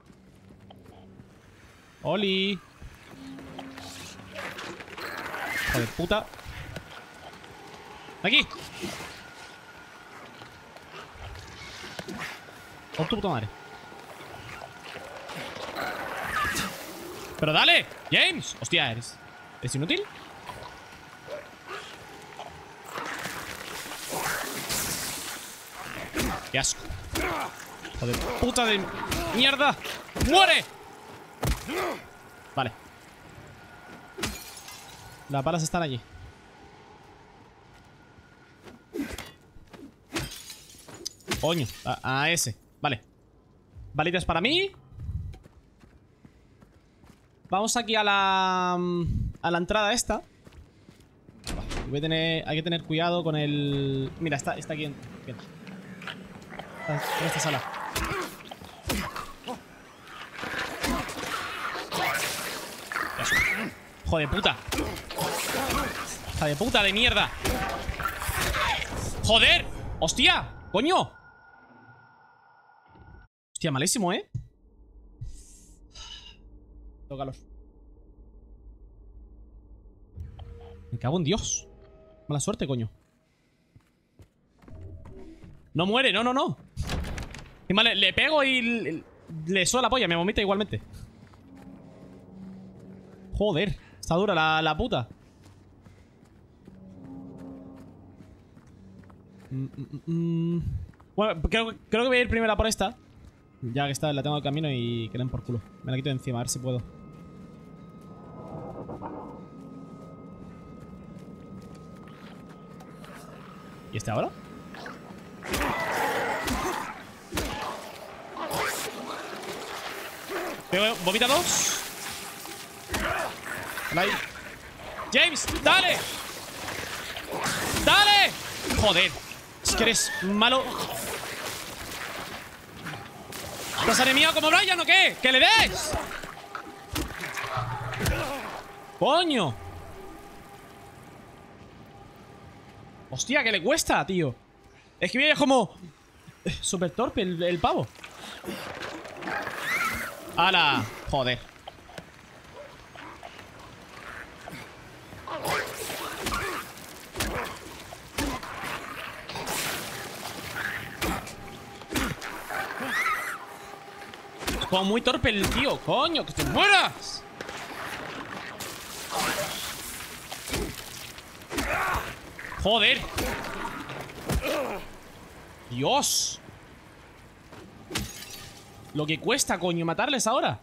Speaker 1: ¡Oli! Hijo de puta. Aquí. Por tu puta madre. Pero dale, James. Hostia, eres. ¿Es inútil? Qué asco. Hijo de puta de mierda. ¡Muere! Vale. Las balas están allí. Coño, a, a ese. Vale. Balitas para mí. Vamos aquí a la... A la entrada esta. Voy a tener, hay que tener cuidado con el... Mira, está, está aquí en... Bien. Está en esta sala. Hijo de puta. Hija de puta de mierda. ¡Joder! ¡Hostia! ¡Coño! Hostia, malísimo, ¿eh? Tócalos. Me cago en Dios. Mala suerte, coño. No muere, no, no, no. Y vale, le pego y le, le suena la polla, me vomita igualmente. Joder, está dura la, la puta. Mm, mm, mm. Bueno, creo, creo que voy a ir primero a por esta. Ya que está, la tengo de camino y que den por culo. Me la quito de encima, a ver si puedo. ¿Y este ahora? Pego, vomita dos. Ahí. James, dale. ¡Dale! Joder. Es que eres malo. ¿Estás enemigo como Brian o qué? ¡Que le des! ¡Coño! Hostia, que le cuesta, tío. Es que viene como... Súper torpe el, el pavo. ¡Hala! Joder. Es como muy torpe el tío. ¡Coño! ¡Que te mueras! ¡Joder! ¡Dios! Lo que cuesta, coño, matarles ahora.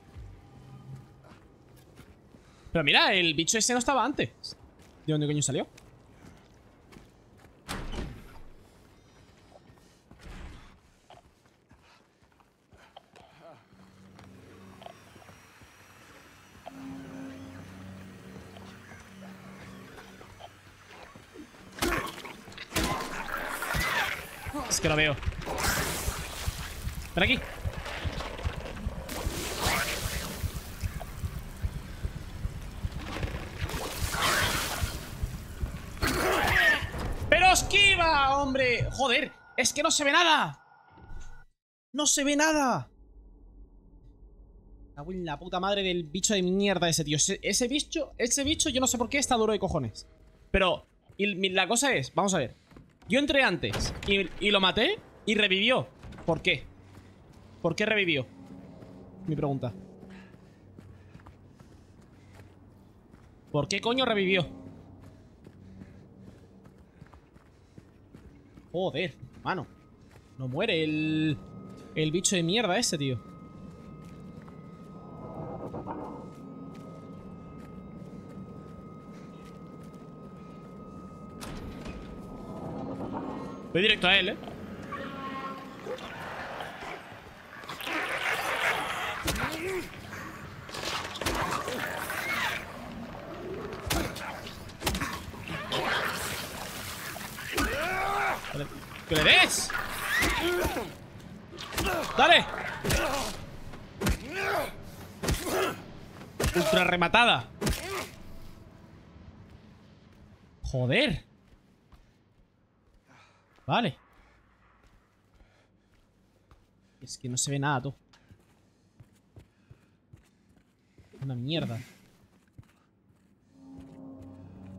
Speaker 1: Pero mira, el bicho ese no estaba antes. ¿De dónde coño salió? Es que lo veo. Ven aquí. ¡Pero esquiva, hombre! ¡Joder! ¡Es que no se ve nada! ¡No se ve nada! Cago en la puta madre del bicho de mierda ese, tío. Ese, ese bicho, ese bicho, yo no sé por qué está duro de cojones. Pero, y, la cosa es, vamos a ver. Yo entré antes y, y lo maté y revivió. ¿Por qué? ¿Por qué revivió? Mi pregunta. ¿Por qué coño revivió? Joder, mano. No muere el... El bicho de mierda ese, tío. Voy directo a él, ¿eh? Vale. ¡Que le des! ¡Dale! Ultra rematada. Joder. Vale. Es que no se ve nada, tú. Una mierda.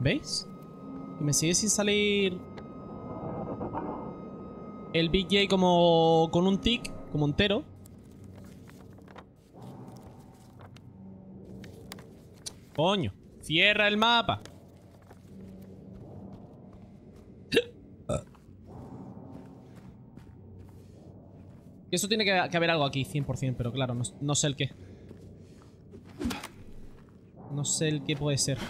Speaker 1: ¿Veis? Que me sigue sin salir el Big J como con un tic, como entero. Coño, cierra el mapa. Eso tiene que, que haber algo aquí, cien por cien, pero claro, no, no sé el qué. No sé el qué puede ser.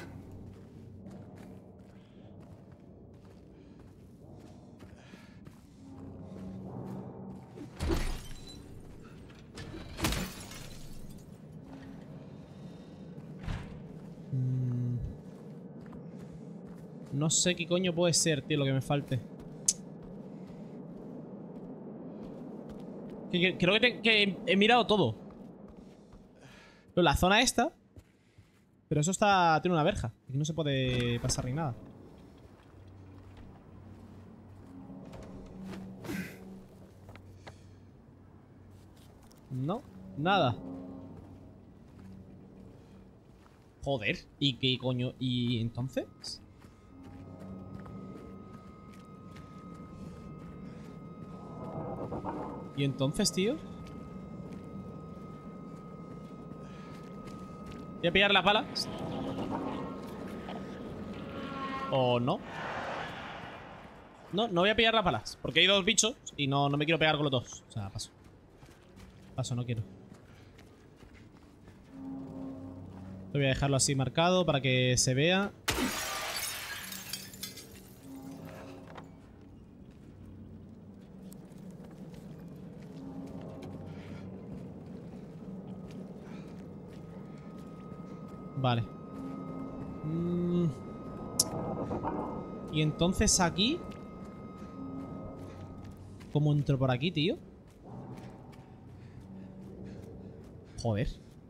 Speaker 1: Mm. No sé qué coño puede ser, tío, lo que me falte. Que, que, creo que, te, que he mirado todo. Pero la zona esta... Pero eso está... Tiene una verja. Aquí no se puede pasar ni nada. No, nada. Joder. ¿Y qué coño? ¿Y entonces? ¿Y entonces, tío? Voy a pillar las balas. ¿O no? No, no voy a pillar las balas. Porque hay dos bichos y no, no me quiero pegar con los dos. O sea, paso. Paso, no quiero. Voy a dejarlo así marcado para que se vea. Vale. Mm. Y entonces aquí... ¿Cómo entro por aquí, tío? Joder.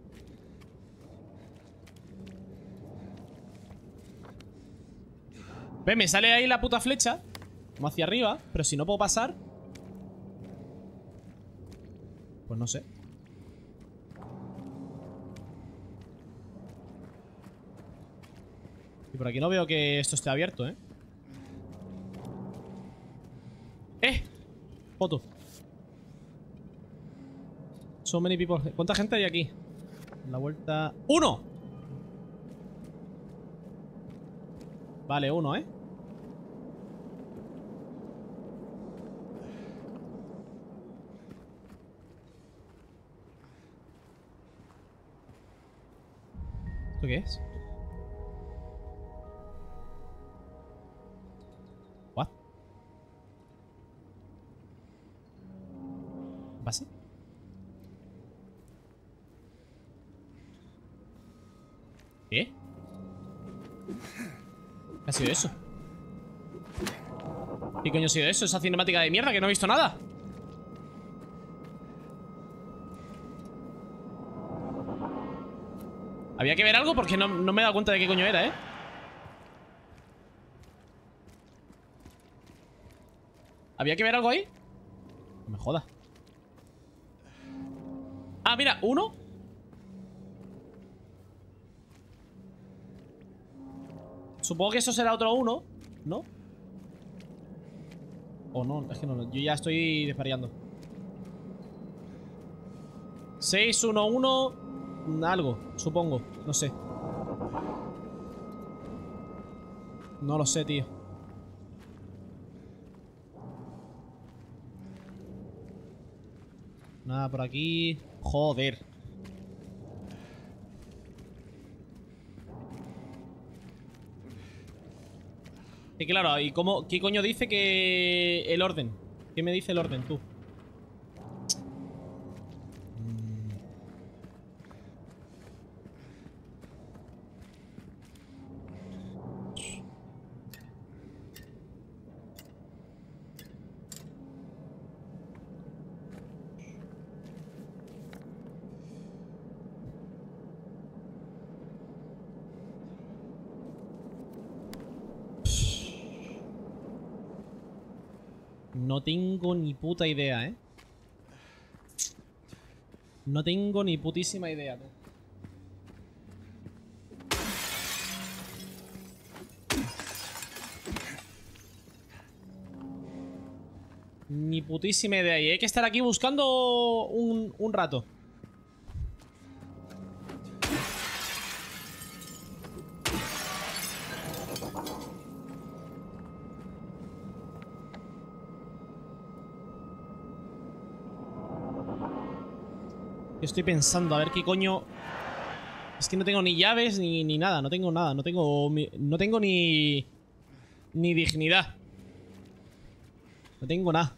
Speaker 1: Ve, me sale ahí la puta flecha como hacia arriba. Pero si no puedo pasar, pues no sé. Y por aquí no veo que esto esté abierto, ¿eh? ¡Eh! Foto. So many people. ¿Cuánta gente hay aquí? La vuelta... ¡Uno! Vale, uno, ¿eh? ¿Esto qué es? ¿What? ¿Base? ¿Qué? ¿Qué ha sido eso? ¿Qué coño ha sido eso? Esa cinemática de mierda que no he visto nada. Había que ver algo porque no, no me he dado cuenta de qué coño era, ¿eh? ¿Había que ver algo ahí? No me jodas. Ah, mira, uno. Supongo que eso será otro uno, ¿no? O no, es que no, yo ya estoy desvariando. seis, uno, uno. Algo, supongo, no sé. No lo sé, tío. Nada por aquí. Joder. Y claro, ¿y cómo, qué coño dice que el orden? ¿Qué me dice el orden, tú? No tengo ni puta idea, ¿eh? No tengo ni putísima idea, tú. putísima idea. Y hay que estar aquí buscando un, un rato. Estoy pensando, a ver qué coño... Es que no tengo ni llaves ni, ni nada. No tengo nada. No tengo, no tengo ni... Ni dignidad. No tengo nada.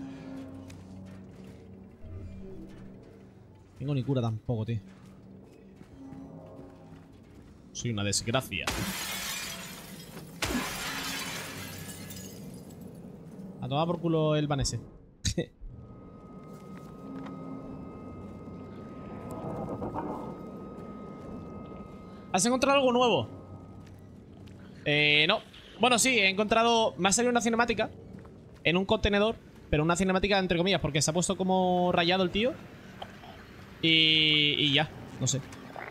Speaker 1: No tengo ni cura tampoco, tío. Soy una desgracia. A tomar por culo el vanese. ¿Has encontrado algo nuevo? Eh, no. Bueno, sí, he encontrado... Me ha salido una cinemática en un contenedor, pero una cinemática entre comillas, porque se ha puesto como rayado el tío. Y... y ya, no sé.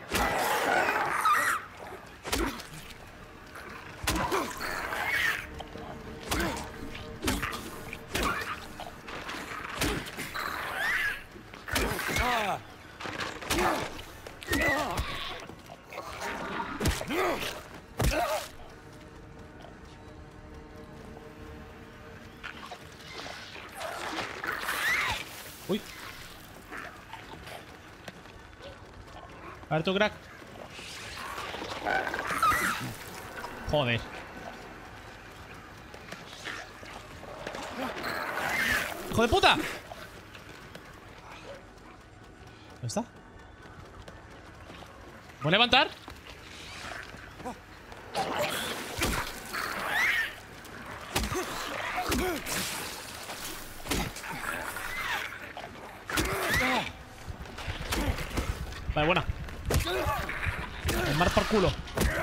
Speaker 1: Uy. A ver tu crack. Joder. ¡Hijo de puta! ¿Dónde está? ¿Voy a levantar? Vale, buena. El mar por culo.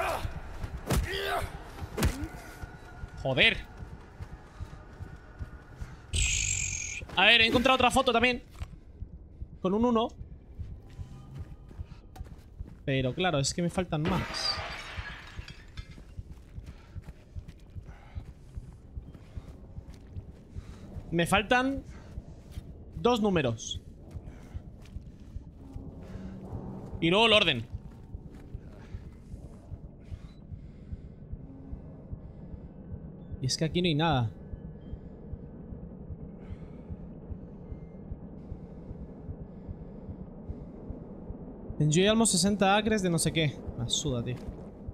Speaker 1: Joder. A ver, he encontrado otra foto también. Con un uno. Pero claro, es que me faltan más. Me faltan dos números. Y luego el orden. Y es que aquí no hay nada. Enjoy almost sesenta acres de no sé qué. Me suda, tío.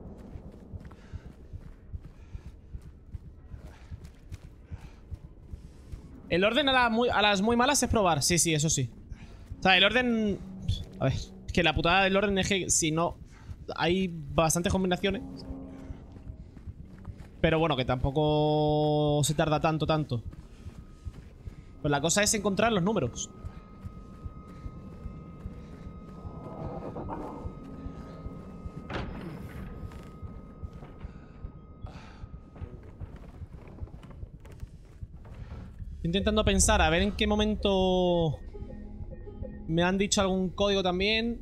Speaker 1: El orden a, la muy, a las muy malas es probar. Sí, sí, eso sí. O sea, el orden... A ver, es que la putada del orden es que si no... Hay bastantes combinaciones. Pero bueno, que tampoco se tarda tanto, tanto. Pues la cosa es encontrar los números. Estoy intentando pensar a ver en qué momento me han dicho algún código también.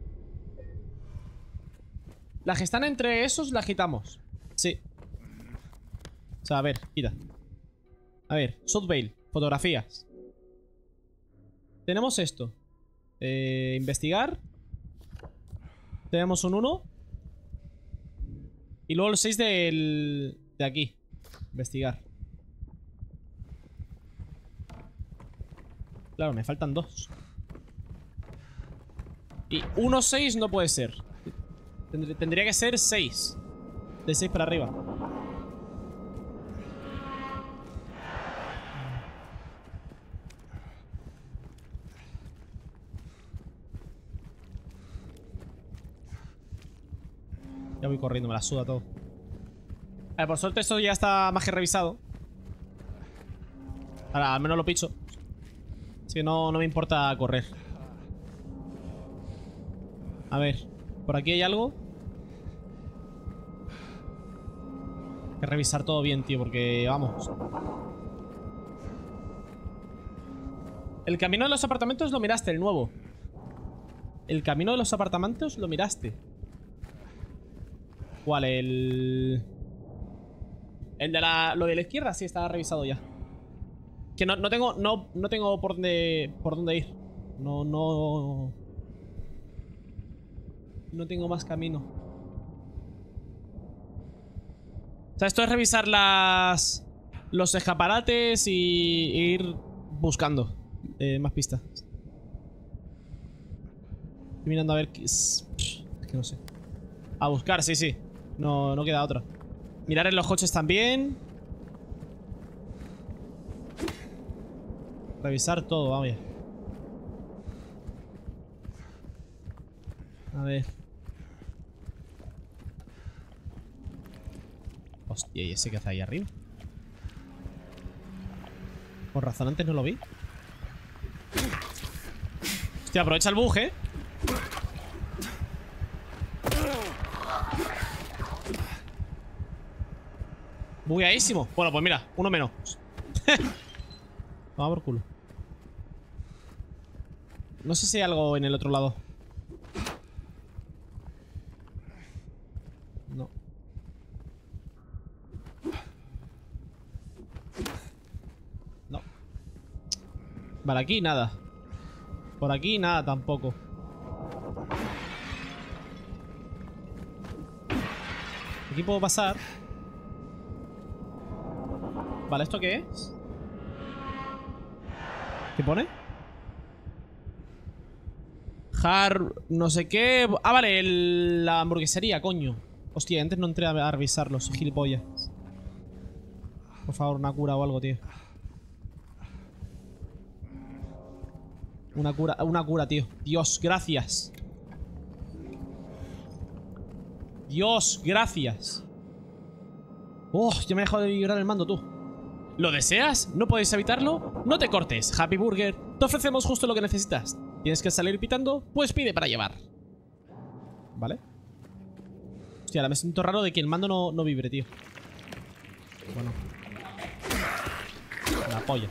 Speaker 1: Las que están entre esos las quitamos. Sí. O sea, a ver, quita. A ver, Southvale, fotografías. Tenemos esto. Eh, investigar. Tenemos un uno. Y luego el seis del... de aquí. Investigar. Claro, me faltan dos. Y uno seis no puede ser. Tendría, tendría que ser seis. De seis para arriba. Ya voy corriendo, me la suda todo. A ver, por suerte esto ya está más que revisado. Ahora, al menos lo picho. Así que no, no me importa correr. A ver, por aquí hay algo. Hay que revisar todo bien, tío, porque vamos. El camino de los apartamentos lo miraste, el nuevo. El camino de los apartamentos lo miraste. ¿Cuál? El... El de la... Lo de la izquierda sí está revisado ya. Que no, no tengo. No, no tengo por dónde. Por dónde ir. No, no. No tengo más camino. O sea, esto es revisar las. Los escaparates y ir buscando eh, más pistas. Estoy mirando a ver qué es. Es que no sé. A buscar, sí, sí. No, no queda otra. Mirar en los coches también. Revisar todo, vamos ya. A ver. Hostia, ¿y ese que hace ahí arriba? Por razón antes no lo vi. Hostia, aprovecha el bug, ¿eh? Bugueadísimo. Bueno, pues mira, uno menos. Vamos por culo. No sé si hay algo en el otro lado. No. No. Vale, aquí nada. Por aquí nada tampoco. Aquí puedo pasar. Vale, ¿esto qué es? ¿Qué pone? Har... no sé qué... Ah, vale, el... la hamburguesería, coño. Hostia, antes no entré a revisarlos, gilipollas. Por favor, una cura o algo, tío. Una cura, una cura, tío. Dios, gracias. Dios, gracias. Oh, ya me ha dejado de vibrar el mando, tú. ¿Lo deseas? ¿No puedes evitarlo? No te cortes, Happy Burger. Te ofrecemos justo lo que necesitas. ¿Tienes que salir pitando? Pues pide para llevar. ¿Vale? Hostia, ahora me siento raro de que el mando no, no vibre, tío. Bueno. Una polla.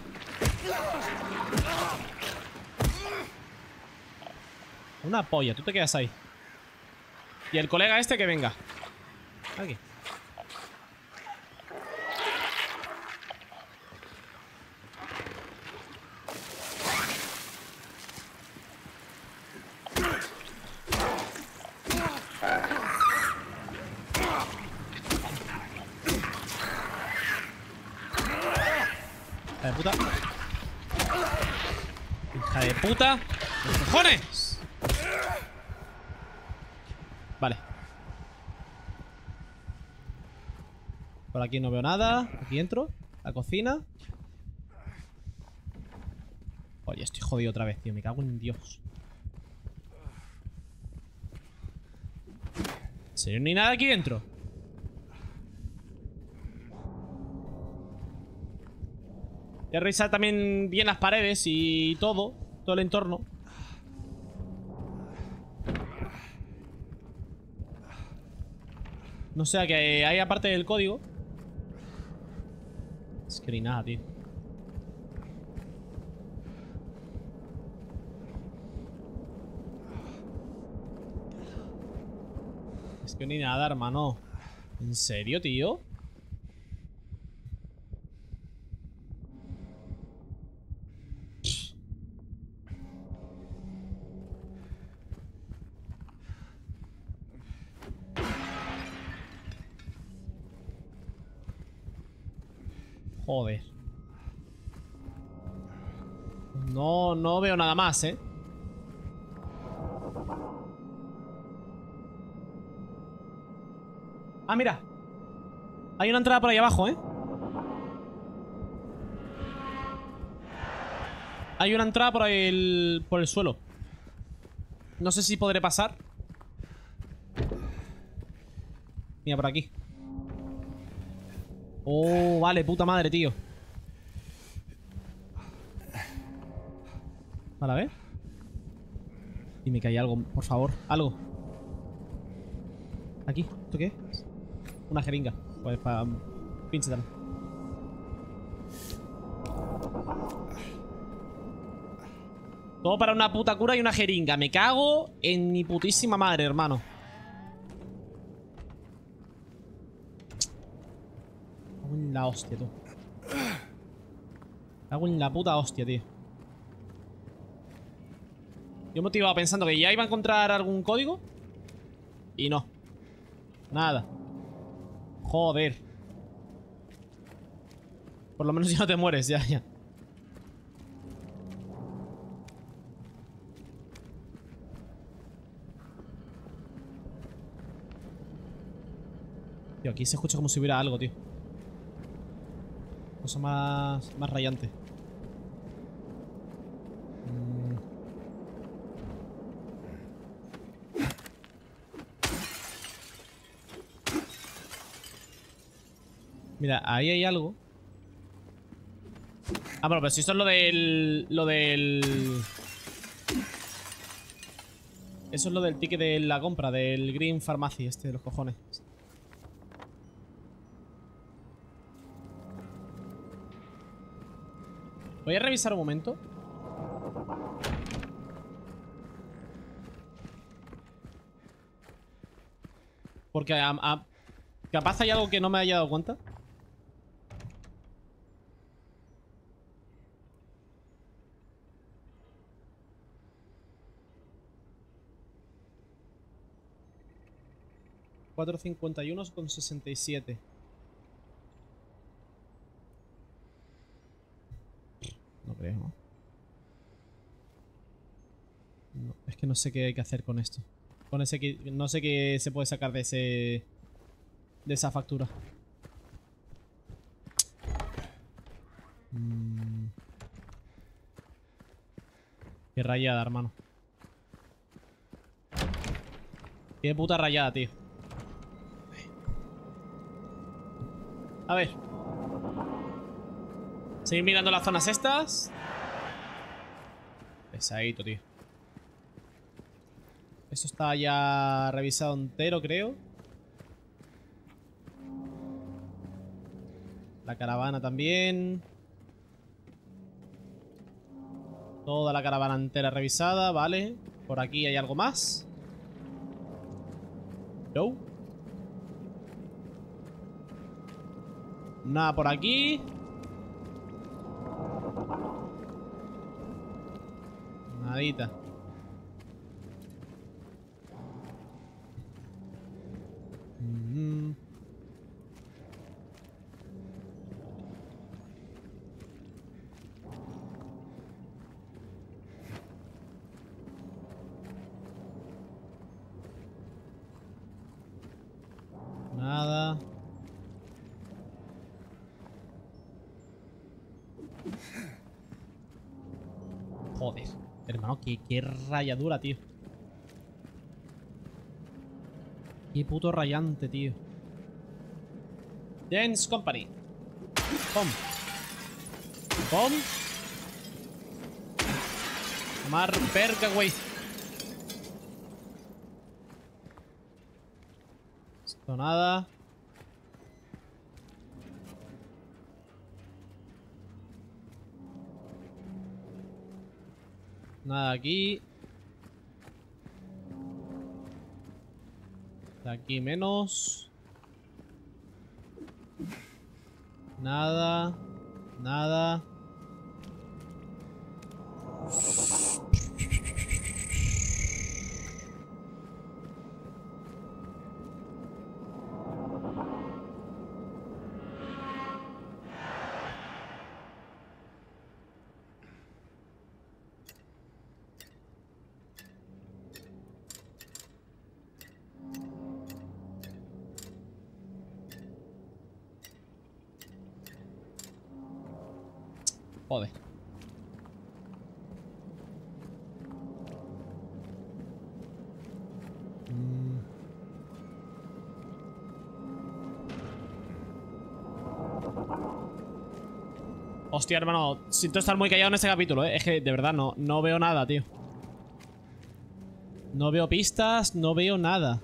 Speaker 1: Una polla, tú te quedas ahí. Y el colega este que venga. Aquí. Hija de puta. Hija de puta. ¡Los cojones! Vale. Por aquí no veo nada. Aquí entro. La cocina. Oye, estoy jodido otra vez, tío. Me cago en Dios. ¿En serio? ¿Ni nada aquí dentro? Voy a revisar también bien las paredes y todo. Todo el entorno. No sé, que hay aparte del código. Es que ni nada, tío. Es que ni nada, hermano. ¿En serio, tío? Joder. No, no veo nada más, ¿eh? Ah, mira. Hay una entrada por ahí abajo, ¿eh? Hay una entrada por el, por el suelo. No sé si podré pasar. Mira, por aquí. Oh, vale, puta madre, tío. Vale, a ver. Dime que hay algo, por favor. Algo. Aquí, ¿esto qué es? Una jeringa. Pues para... Pinchetala. Todo para una puta cura y una jeringa. Me cago en mi putísima madre, hermano. La hostia, tú. Hago en la puta hostia, tío. Yo me iba pensando que ya iba a encontrar algún código. Y no. Nada. Joder. Por lo menos ya no te mueres, ya, ya. Tío, aquí se escucha como si hubiera algo, tío. Cosa más, más rayante. Mm. Mira, ahí hay algo. Ah, bueno, pero si esto es lo del... Lo del... Eso es lo del ticket de la compra, del Green Pharmacy, este de los cojones. Voy a revisar un momento. Porque a, a, capaz hay algo que no me haya dado cuenta. cuatrocientos cincuenta y uno con sesenta y siete. No creo, ¿no? No, es que no sé qué hay que hacer con esto. Con ese que no sé qué se puede sacar de ese... De esa factura. Mm. Qué rayada, hermano. Qué puta rayada, tío. A ver. Seguir mirando las zonas estas. Pesadito, tío. Eso está ya revisado entero, creo. La caravana también. Toda la caravana entera revisada, vale. Por aquí hay algo más. No. Nada por aquí. Nadita. Mm-hmm. Nada. Joder, hermano, qué, qué rayadura, tío. Qué puto rayante, tío. Dance Company. Pom. Pom. Mar perca, güey. Esto nada. Nada aquí. De aquí menos. Nada. Nada. Joder. Mm. Hostia, hermano. Siento estar muy callado en este capítulo, ¿eh? Es que de verdad no, no veo nada, tío. No veo pistas, no veo nada.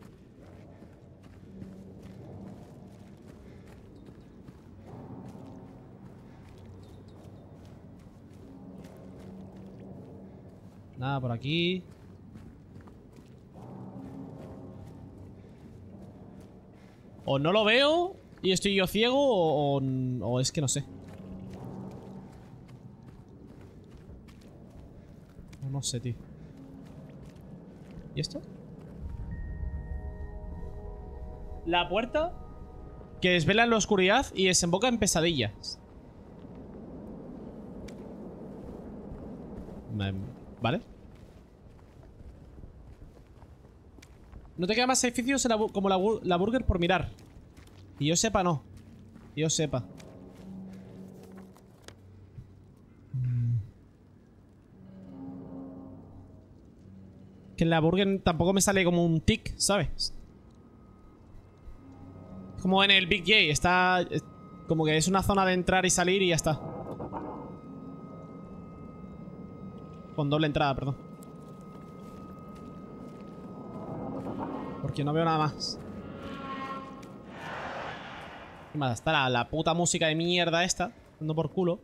Speaker 1: Nada por aquí. O no lo veo y estoy yo ciego o, o, o es que no sé. No sé, tío. ¿Y esto? La puerta que desvela en la oscuridad y desemboca en pesadillas. Vale. No te quedan más edificios en la como la, la Burger por mirar. Y yo sepa, no. Y yo sepa. Que en la Burger tampoco me sale como un tic, ¿sabes? Como en el Big J. Está... Como que es una zona de entrar y salir y ya está. Con doble entrada, perdón. Porque no veo nada más. ¿Qué más? Está la, la puta música de mierda esta. Dando por culo.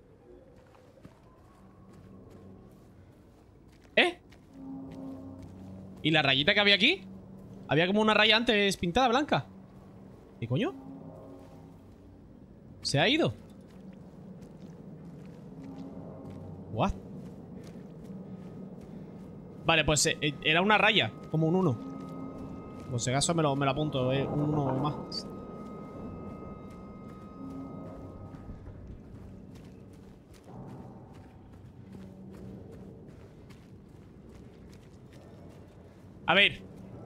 Speaker 1: ¿Eh? ¿Y la rayita que había aquí? Había como una raya antes pintada blanca. ¿Qué coño? ¿Se ha ido? ¿What? Vale, pues eh, era una raya. Como un uno. Por si acaso me lo, me lo apunto. Eh, un uno más. A ver.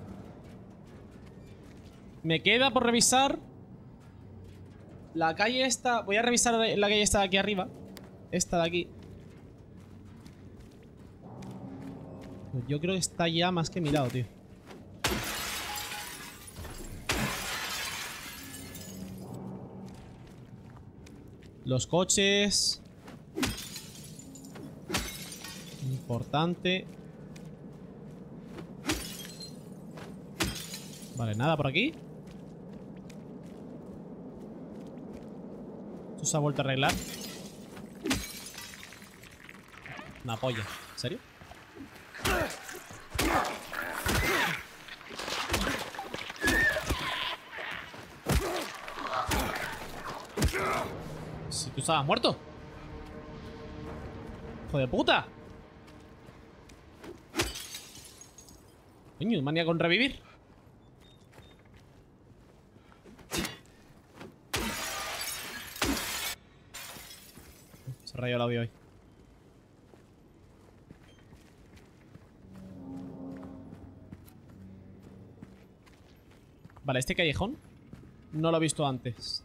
Speaker 1: Me queda por revisar la calle esta. Voy a revisar la calle esta de aquí arriba. Esta de aquí. Pues yo creo que está ya más que mirado, tío. Los coches. Importante. Vale, nada por aquí. Esto se ha vuelto a arreglar. Una polla. ¿En serio? Si tú estabas muerto. ¡Hijo de puta! Coño, manía con revivir. Se rayó el audio hoy. Vale, este callejón no lo he visto antes.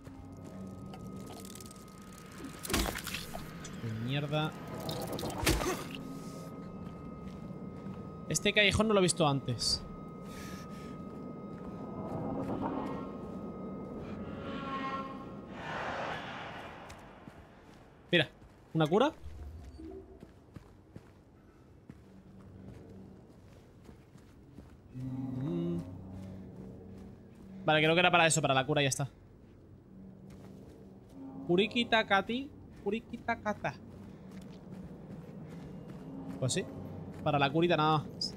Speaker 1: ¡Qué mierda! Este callejón no lo he visto antes. Mira, una cura. Mm. Vale, creo que era para eso, para la cura y ya está. Kurikita Kati. Kurikita Kata. Pues sí. Para la curita nada más.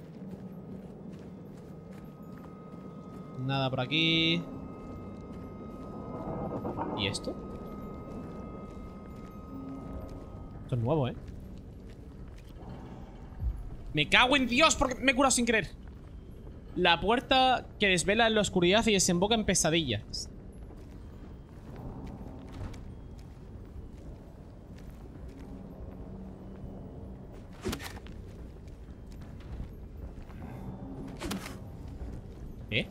Speaker 1: Nada por aquí. ¿Y esto? Esto es nuevo, ¿eh? Me cago en Dios porque me he curado sin querer. La puerta que desvela en la oscuridad y desemboca en pesadillas. ¿Eh?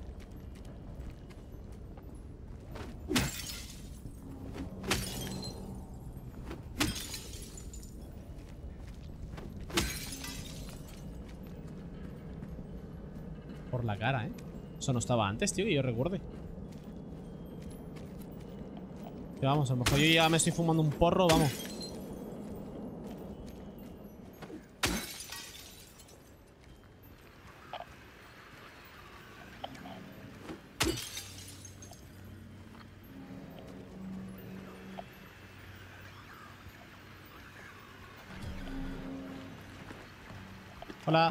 Speaker 1: Por la cara, ¿eh? Eso no estaba antes, tío, que yo recuerde. Que vamos, a lo mejor yo ya me estoy fumando un porro, vamos. Hola.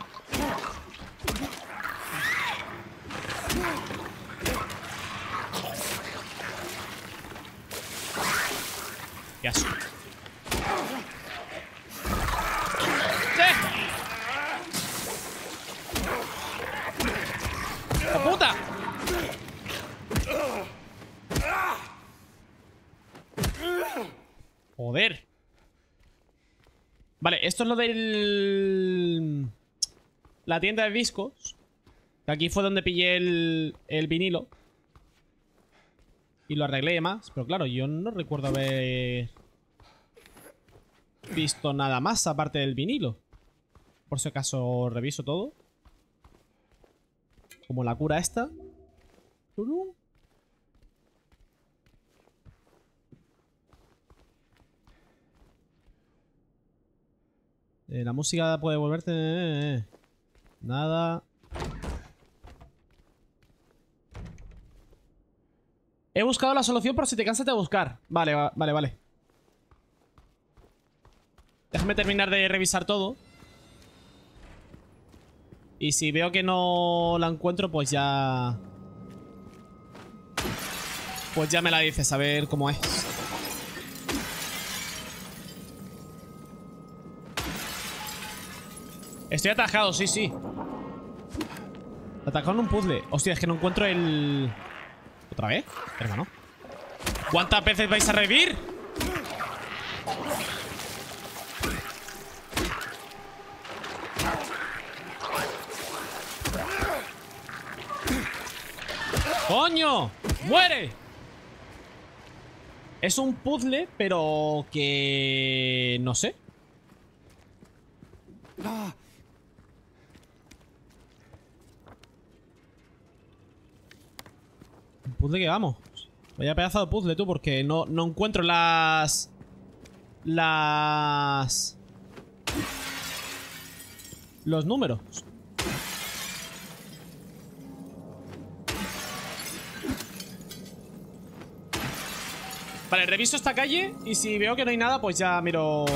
Speaker 1: Qué asco. ¡Sí! ¡Oh, puta! Joder. Vale, esto es lo del... la tienda de discos. Aquí fue donde pillé el, el vinilo. Y lo arreglé y demás. Pero claro, yo no recuerdo haber visto nada más aparte del vinilo. Por si acaso reviso todo. Como la cura esta. Eh, la música puede volverte... Nada. He buscado la solución por si te cansas de buscar. Vale, va, vale, vale. Déjame terminar de revisar todo. Y si veo que no la encuentro, pues ya... Pues ya me la dices, a ver cómo es. Estoy atajado, sí, sí. Atajado en un puzzle. Hostia, es que no encuentro el... ¿Otra vez? Hermano. ¿Cuántas veces vais a revivir? ¡Coño! ¡Muere! Es un puzzle, pero que... no sé. Un puzzle que vamos. Vaya pedazo de puzzle tú, porque no, no encuentro las... Las... Los números. Vale, reviso esta calle y si veo que no hay nada, pues ya miro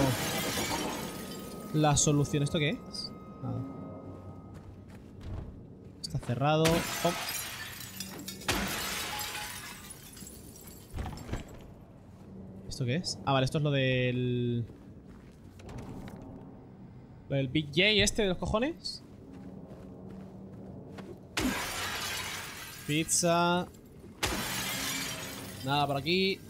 Speaker 1: la solución. ¿Esto qué es? Nada. Está cerrado. Oh. ¿Esto qué es? Ah, vale, esto es lo del... Lo del Big J este de los cojones. Pizza. Nada por aquí.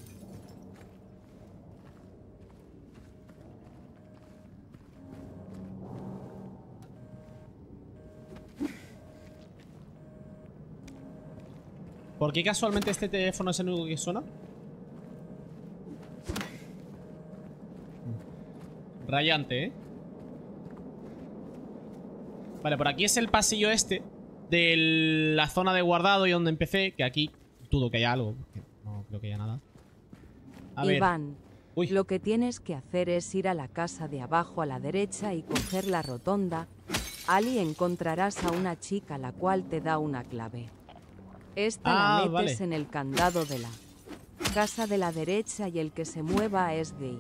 Speaker 1: ¿Por qué casualmente este teléfono es el único que suena? Rayante, ¿eh? Vale, por aquí es el pasillo este de la zona de guardado y donde empecé. Que aquí dudo que haya algo, porque no creo que haya nada. A ver.
Speaker 2: Iván,
Speaker 1: Uy.
Speaker 2: lo que tienes que hacer es ir a la casa de abajo a la derecha y coger la rotonda. Ali encontrarás a una chica la cual te da una clave. Esta
Speaker 1: Ah,
Speaker 2: la metes
Speaker 1: vale.
Speaker 2: en el candado de la casa de la derecha y el que se mueva es gay.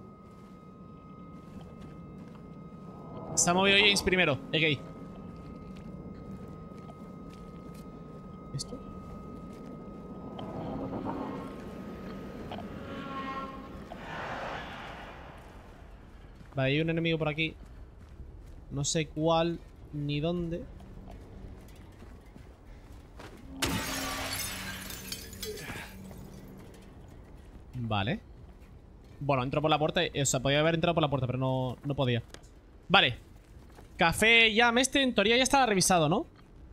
Speaker 1: Se ha movido James primero. Es gay. ¿Esto? Vale, hay un enemigo por aquí. No sé cuál ni dónde. Vale. Bueno, entro por la puerta. O sea, podía haber entrado por la puerta, pero no, no podía. Vale. Café Jam este en teoría ya estaba revisado, ¿no?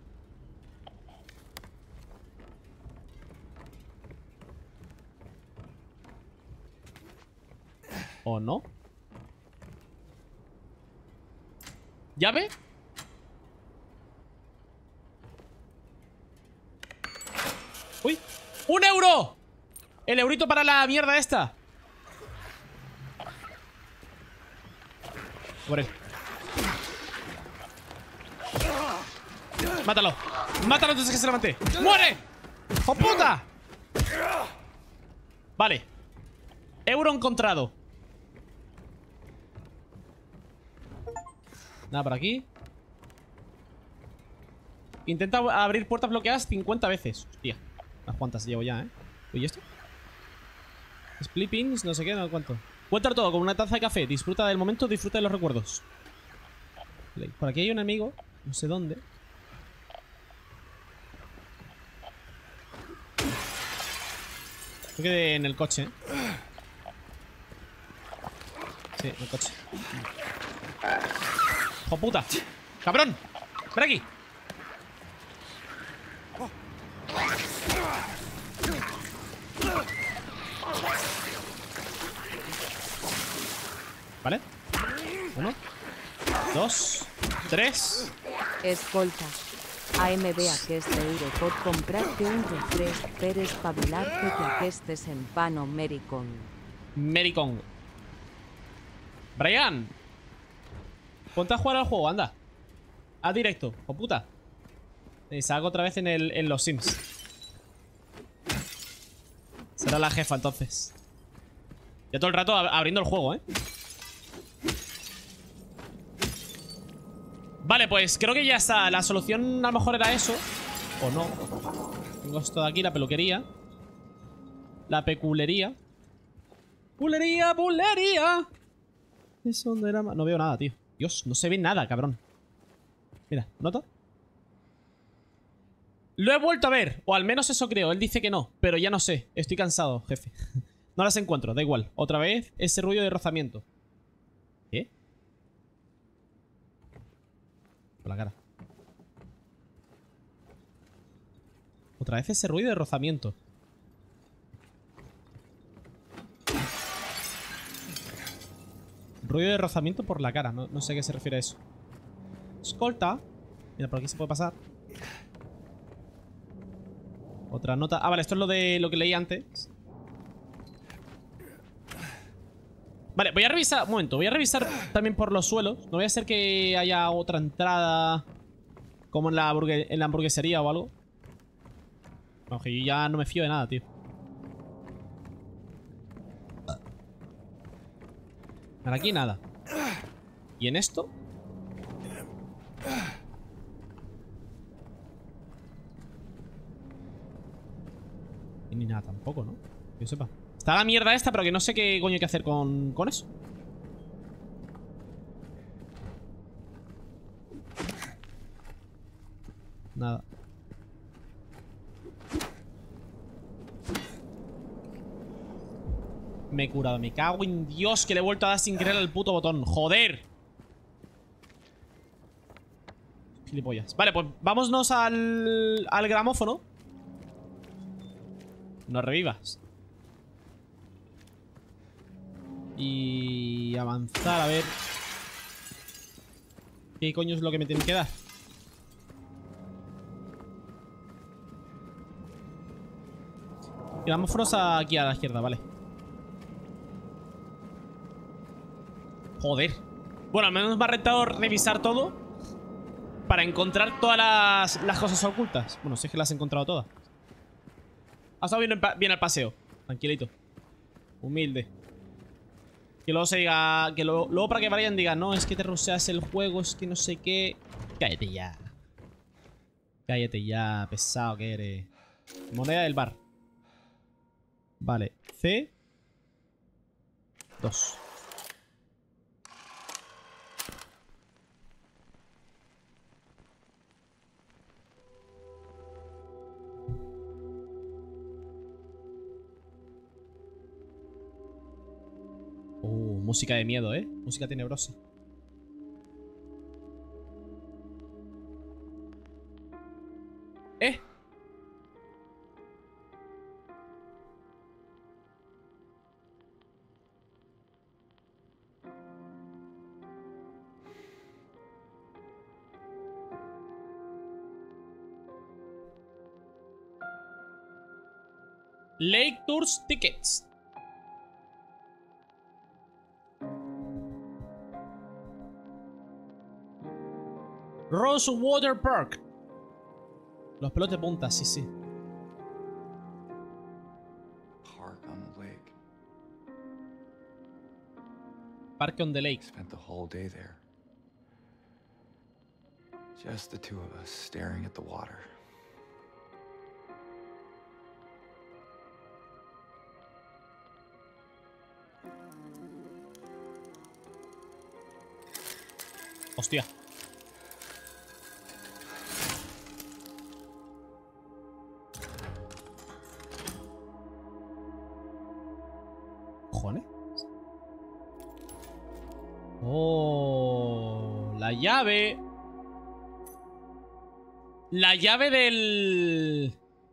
Speaker 1: ¿O no? ¿Llave? ¡Uy! ¡Un euro! El eurito para la mierda esta. Por él. Mátalo. Mátalo antes de que se levante. ¡Muere! ¡Oh, puta! Vale. Euro encontrado. Nada por aquí. Intenta abrir puertas bloqueadas cincuenta veces. Hostia. Unas cuantas llevo ya, ¿eh? ¿Y esto? Split pins, no sé qué, no cuánto. Cuéntalo todo con una taza de café. Disfruta del momento, disfruta de los recuerdos. Por aquí hay un amigo. No sé dónde. Creo que en el coche, ¿eh? Sí, en el coche. ¡Hijo puta! ¡Cabrón! ¡Ven aquí! Vale. Uno. Dos. Tres.
Speaker 2: Escolta. A M B aquest euro pot comprar-te un refresc per espavilar-te que aquestes en pano Mericon.
Speaker 1: Mericon. Brian. Ponte a jugar al juego, anda. A directo, o puta. Y salgo otra vez en, el, en los Sims. Será la jefa entonces. Ya todo el rato ab abriendo el juego, ¿eh? Vale, pues creo que ya está. La solución a lo mejor era eso. O no. Tengo esto de aquí, la peluquería. La peculería. Pulería, pulería. Es donde era... No veo nada, tío. Dios, no se ve nada, cabrón. Mira, ¿nota? Lo he vuelto a ver. O al menos eso creo. Él dice que no. Pero ya no sé. Estoy cansado, jefe. No las encuentro, da igual. Otra vez ese ruido de rozamiento. ¿Qué? Por la cara. Otra vez ese ruido de rozamiento. Ruido de rozamiento por la cara. No, no sé a qué se refiere a eso. Escolta. Mira, por aquí se puede pasar. Otra nota. Ah, vale, esto es lo de lo que leí antes. Vale, voy a revisar. Un momento, voy a revisar también por los suelos. No voy a hacer que haya otra entrada como en la, hamburgue en la hamburguesería o algo. No, que yo ya no me fío de nada, tío. Para aquí nada. ¿Y en esto? Y ni nada tampoco, ¿no? Que yo sepa. Está la mierda esta, pero que no sé qué coño hay que hacer con, con eso. Nada. Me he curado. Me cago en Dios que le he vuelto a dar sin querer al puto botón. ¡Joder! Gilipollas. Vale, pues vámonos al, al gramófono. No revivas. Y avanzar, a ver qué coño es lo que me tiene que dar. Gramófonos aquí a la izquierda, vale. Joder. Bueno, al menos me ha rentado revisar todo para encontrar todas las, las cosas ocultas. Bueno, si es que las he encontrado todas. Ha estado bien, bien el paseo. Tranquilito. Humilde. Que luego se diga... Que luego, luego para que Brian diga, no, es que te ruseas el juego, es que no sé qué. Cállate ya. Cállate ya, pesado que eres. Moneda del bar. Vale. C. Dos. Uh, música de miedo, ¿eh? Música tenebrosa. ¿Eh? Lake Tours Tickets. Rosewater Park. Los pelos de punta, sí, sí.
Speaker 3: Park on the lake.
Speaker 1: Parque on the Lake.
Speaker 3: Spent the whole day there. Just the two of us staring at the water.
Speaker 1: Hostia. cojones? Oh, la llave. La llave del...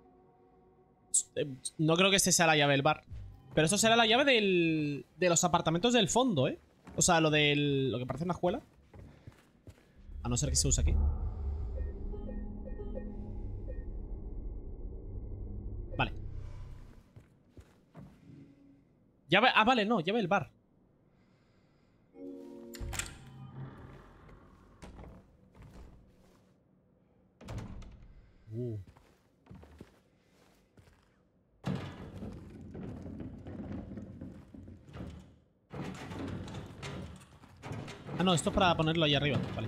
Speaker 1: No creo que este sea la llave del bar. Pero eso será la llave del... de los apartamentos del fondo, ¿eh? O sea, lo del... lo que parece una escuela. A no ser que se use aquí. Vale. Llave... Ah, vale, no, llave del bar. Uh. Ah, no, esto es para ponerlo ahí arriba. Vale.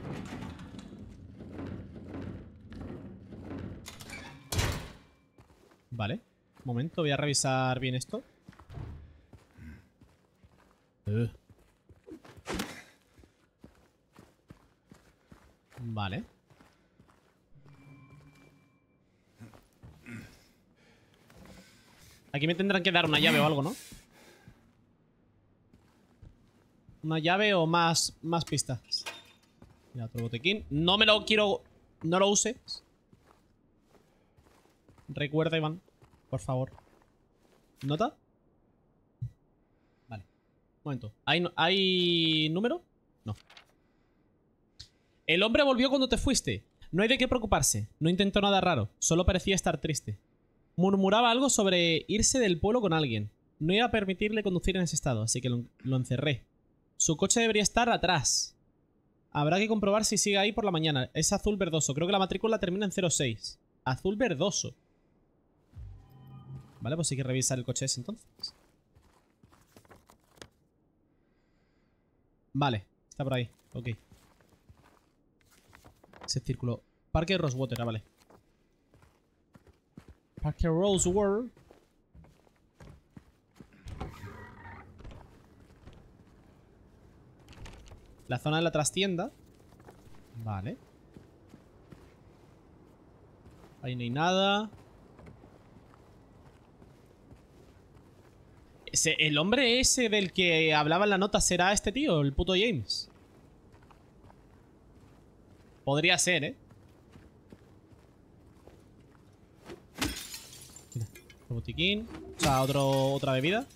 Speaker 1: Vale. Un momento, voy a revisar bien esto. Uh. Vale. Aquí me tendrán que dar una llave o algo, ¿no? Una llave o más, más pistas. Mira, otro botequín. No me lo quiero... No lo uses. Recuerda, Iván. Por favor. ¿Nota? Vale. Un momento. ¿Hay, ¿Hay número? No. El hombre volvió cuando te fuiste. No hay de qué preocuparse. No intentó nada raro. Solo parecía estar triste. Murmuraba algo sobre irse del pueblo con alguien. No iba a permitirle conducir en ese estado, así que lo, lo encerré. Su coche debería estar atrás. Habrá que comprobar si sigue ahí por la mañana. Es azul verdoso. Creo que la matrícula termina en cero seis. Azul verdoso. Vale, pues hay que revisar el coche ese entonces. Vale, está por ahí. Ok. Ese círculo. Parque Rosewater, ah, vale. Parque Rosewater. La zona de la trastienda. Vale. Ahí no hay nada. Ese, el hombre ese del que hablaba en la nota será este tío, el puto James. Podría ser, ¿eh? Mira, otro botiquín. O sea, otro, otra bebida.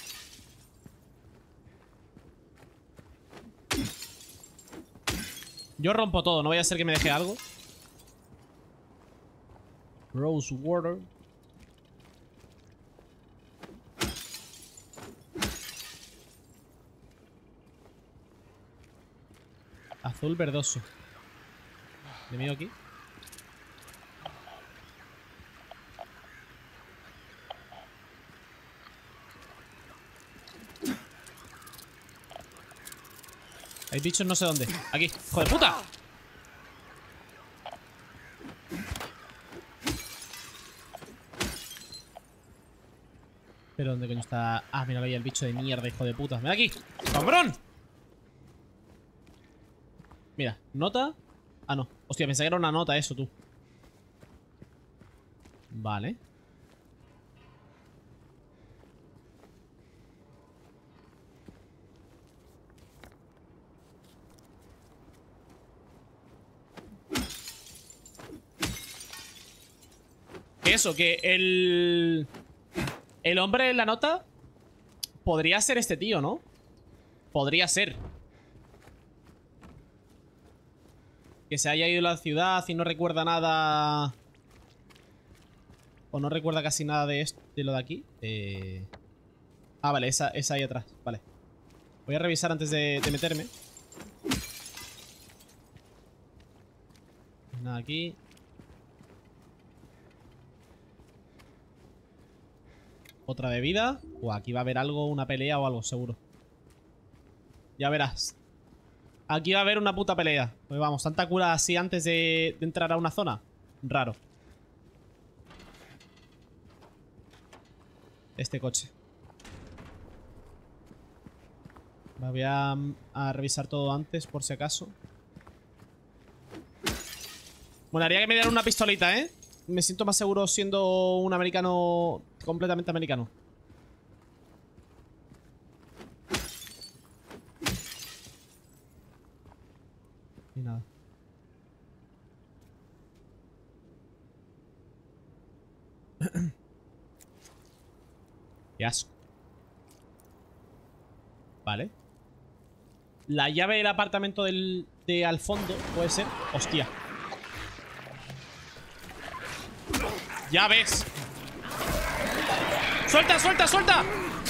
Speaker 1: Yo rompo todo, no vaya a ser que me deje algo. Rosewater. Azul verdoso. ¿Le miro aquí? Hay bichos no sé dónde. Aquí. ¡Hijo de puta! ¿Pero dónde coño está? Ah, mira, ahí el bicho de mierda, hijo de puta. ¡Ven aquí! ¡Cabrón! Mira, nota. Ah, no. Hostia, pensé que era una nota eso, tú. Vale. Eso, que el... El hombre en la nota podría ser este tío, ¿no? Podría ser. Que se haya ido a la ciudad y no recuerda nada. O no recuerda casi nada de esto, de lo de aquí. Eh... Ah, vale, esa, esa ahí atrás. Vale. Voy a revisar antes de, de meterme. Nada aquí. Otra bebida. O aquí va a haber algo, una pelea o algo, seguro. Ya verás. Aquí va a haber una puta pelea. Pues vamos, tanta cura así antes de, de entrar a una zona. Raro. Este coche. Voy a, a revisar todo antes, por si acaso. Bueno, haría que me dieran una pistolita, ¿eh? Me siento más seguro siendo un americano completamente americano. Qué asco. Vale. La llave del apartamento del, de al fondo, puede ser. Hostia. Llaves. ¡Suelta, suelta, suelta!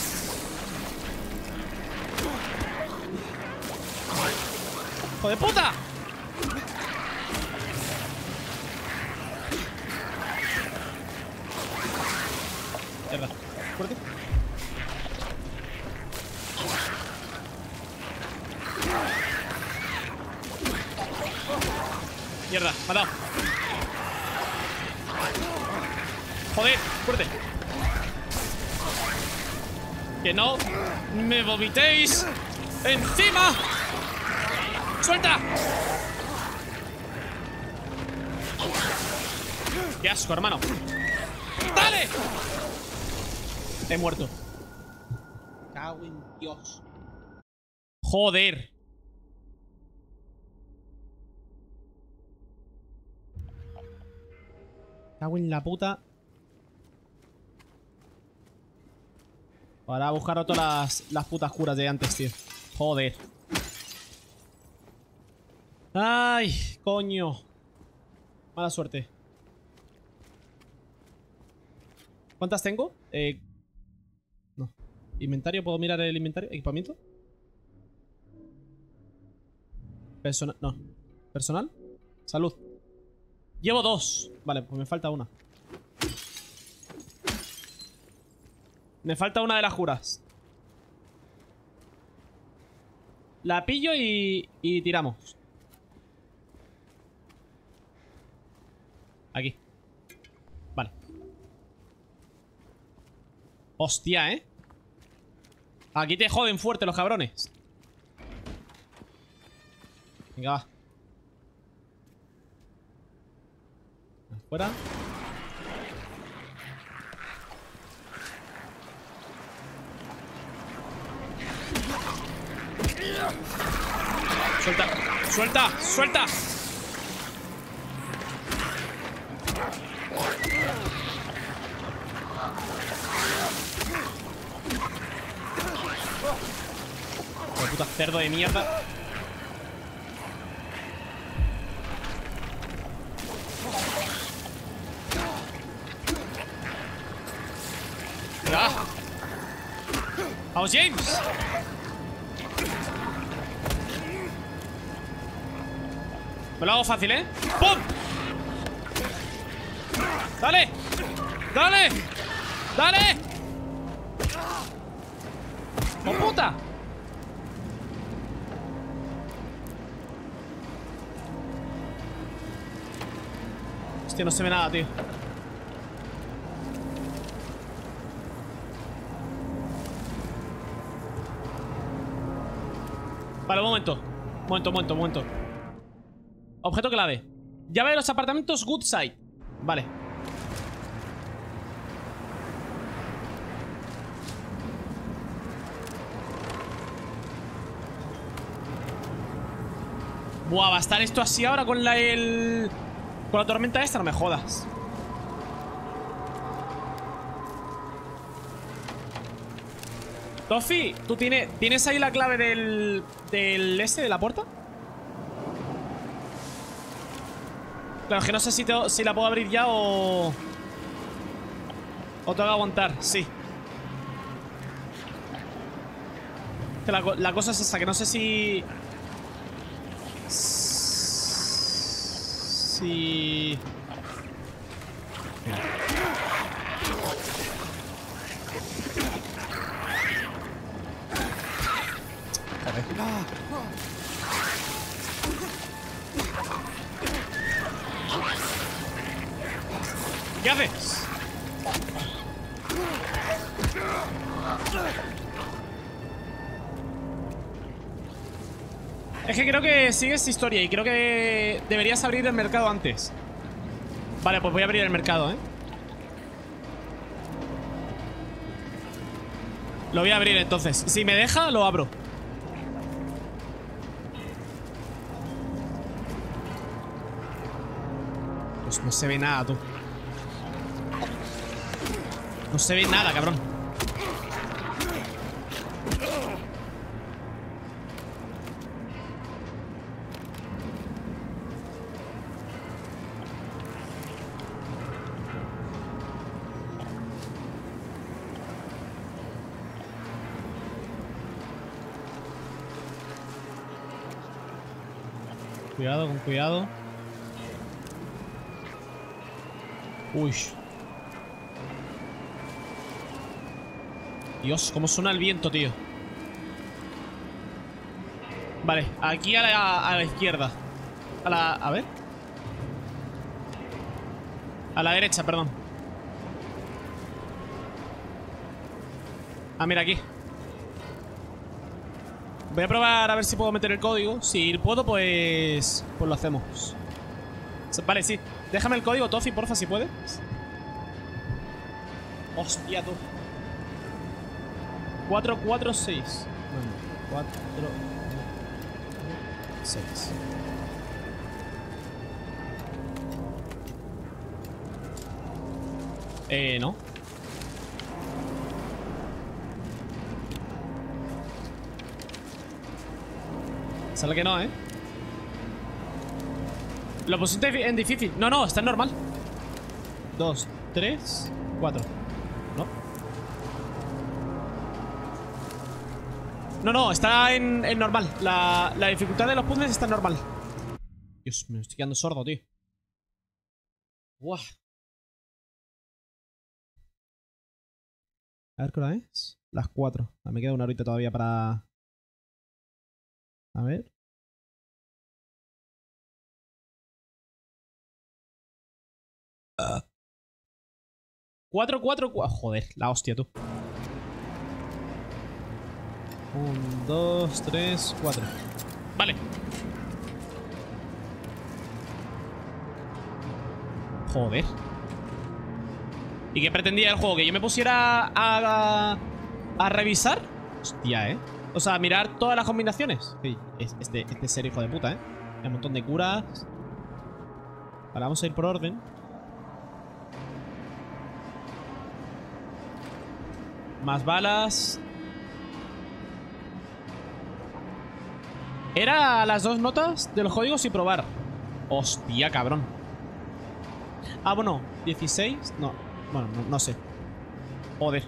Speaker 1: ¡Hijo de puta! Mierda. Fuerte. Mierda, me ha dado. Joder, fuerte. Que no me vomitéis encima. ¡Suelta! ¡Qué asco, hermano! ¡Dale! He muerto. Cago en Dios. Joder. Cago en la puta. Ahora a buscar todas las, las putas curas de antes, tío. Joder. Ay, coño. Mala suerte. ¿Cuántas tengo? Eh... No. ¿Inventario? ¿Puedo mirar el inventario? ¿Equipamiento? Personal... No. ¿Personal? Salud. Llevo dos. Vale, pues me falta una. Me falta una de las juras. La pillo y, y tiramos. Aquí. Vale. Hostia, ¿eh? Aquí te joden fuerte los cabrones. Venga, va. Fuera. Suelta, suelta, suelta. Oh, puta cerdo de mierda. ¡Ah! ¡Vamos, James! Me lo hago fácil, ¿eh? ¡Pum! ¡Dale! ¡Dale! ¡Dale! ¡Oh, puta! Hostia, no se ve nada, tío. Vale, un momento. Un momento, un momento, un momento. Objeto clave. Llave de los apartamentos Goodside. Vale. Buah, va a estar esto así ahora con la el... Con la tormenta esta, no me jodas. Tofi, ¿tú tienes, tienes ahí la clave del... Del este, de la puerta? Claro, es que no sé si, te, si la puedo abrir ya o... O tengo que aguantar, sí. Que la, la cosa es esa, que no sé si... Si... Mira. Joder. ¿Qué haces? Es que creo que sigues historia y creo que deberías abrir el mercado antes. Vale, pues voy a abrir el mercado, ¿eh? Lo voy a abrir entonces. Si me deja, lo abro. Pues no se ve nada, tú. No se ve nada, cabrón. Cuidado, con cuidado. Uy. Dios, cómo suena el viento, tío. Vale, aquí a la, a la izquierda. A la... a ver. A la derecha, perdón. Ah, mira, aquí. Voy a probar a ver si puedo meter el código. Si puedo, pues... pues lo hacemos. Vale, sí. Déjame el código, Tofi, porfa, si puedes. Hostia, tú. cuatro cuatro seis. cuatro seis. Eh, no. Sale que no, ¿eh? Lo pusiste en difícil. No, no, está en normal. Dos, tres, cuatro. ¿No? No, no, está en, en normal. La, la dificultad de los puzzles está en normal. Dios, me estoy quedando sordo, tío. Buah. A ver qué hora es. Las cuatro. Ah, me queda una horita todavía para... A ver. Uh. cuatro, cuatro, cuatro. Joder, la hostia, tú. Un, dos, tres, cuatro. Vale. Joder. ¿Y qué pretendía el juego? ¿Que yo me pusiera a, a, a revisar? Hostia, ¿eh? O sea, mirar todas las combinaciones. Sí, este, este es ser hijo de puta, ¿eh? Hay un montón de curas. Vale, vamos a ir por orden. Más balas. Era las dos notas de los códigos y probar. Hostia, cabrón. Ah, bueno, dieciséis. No, bueno, no, no sé. Joder.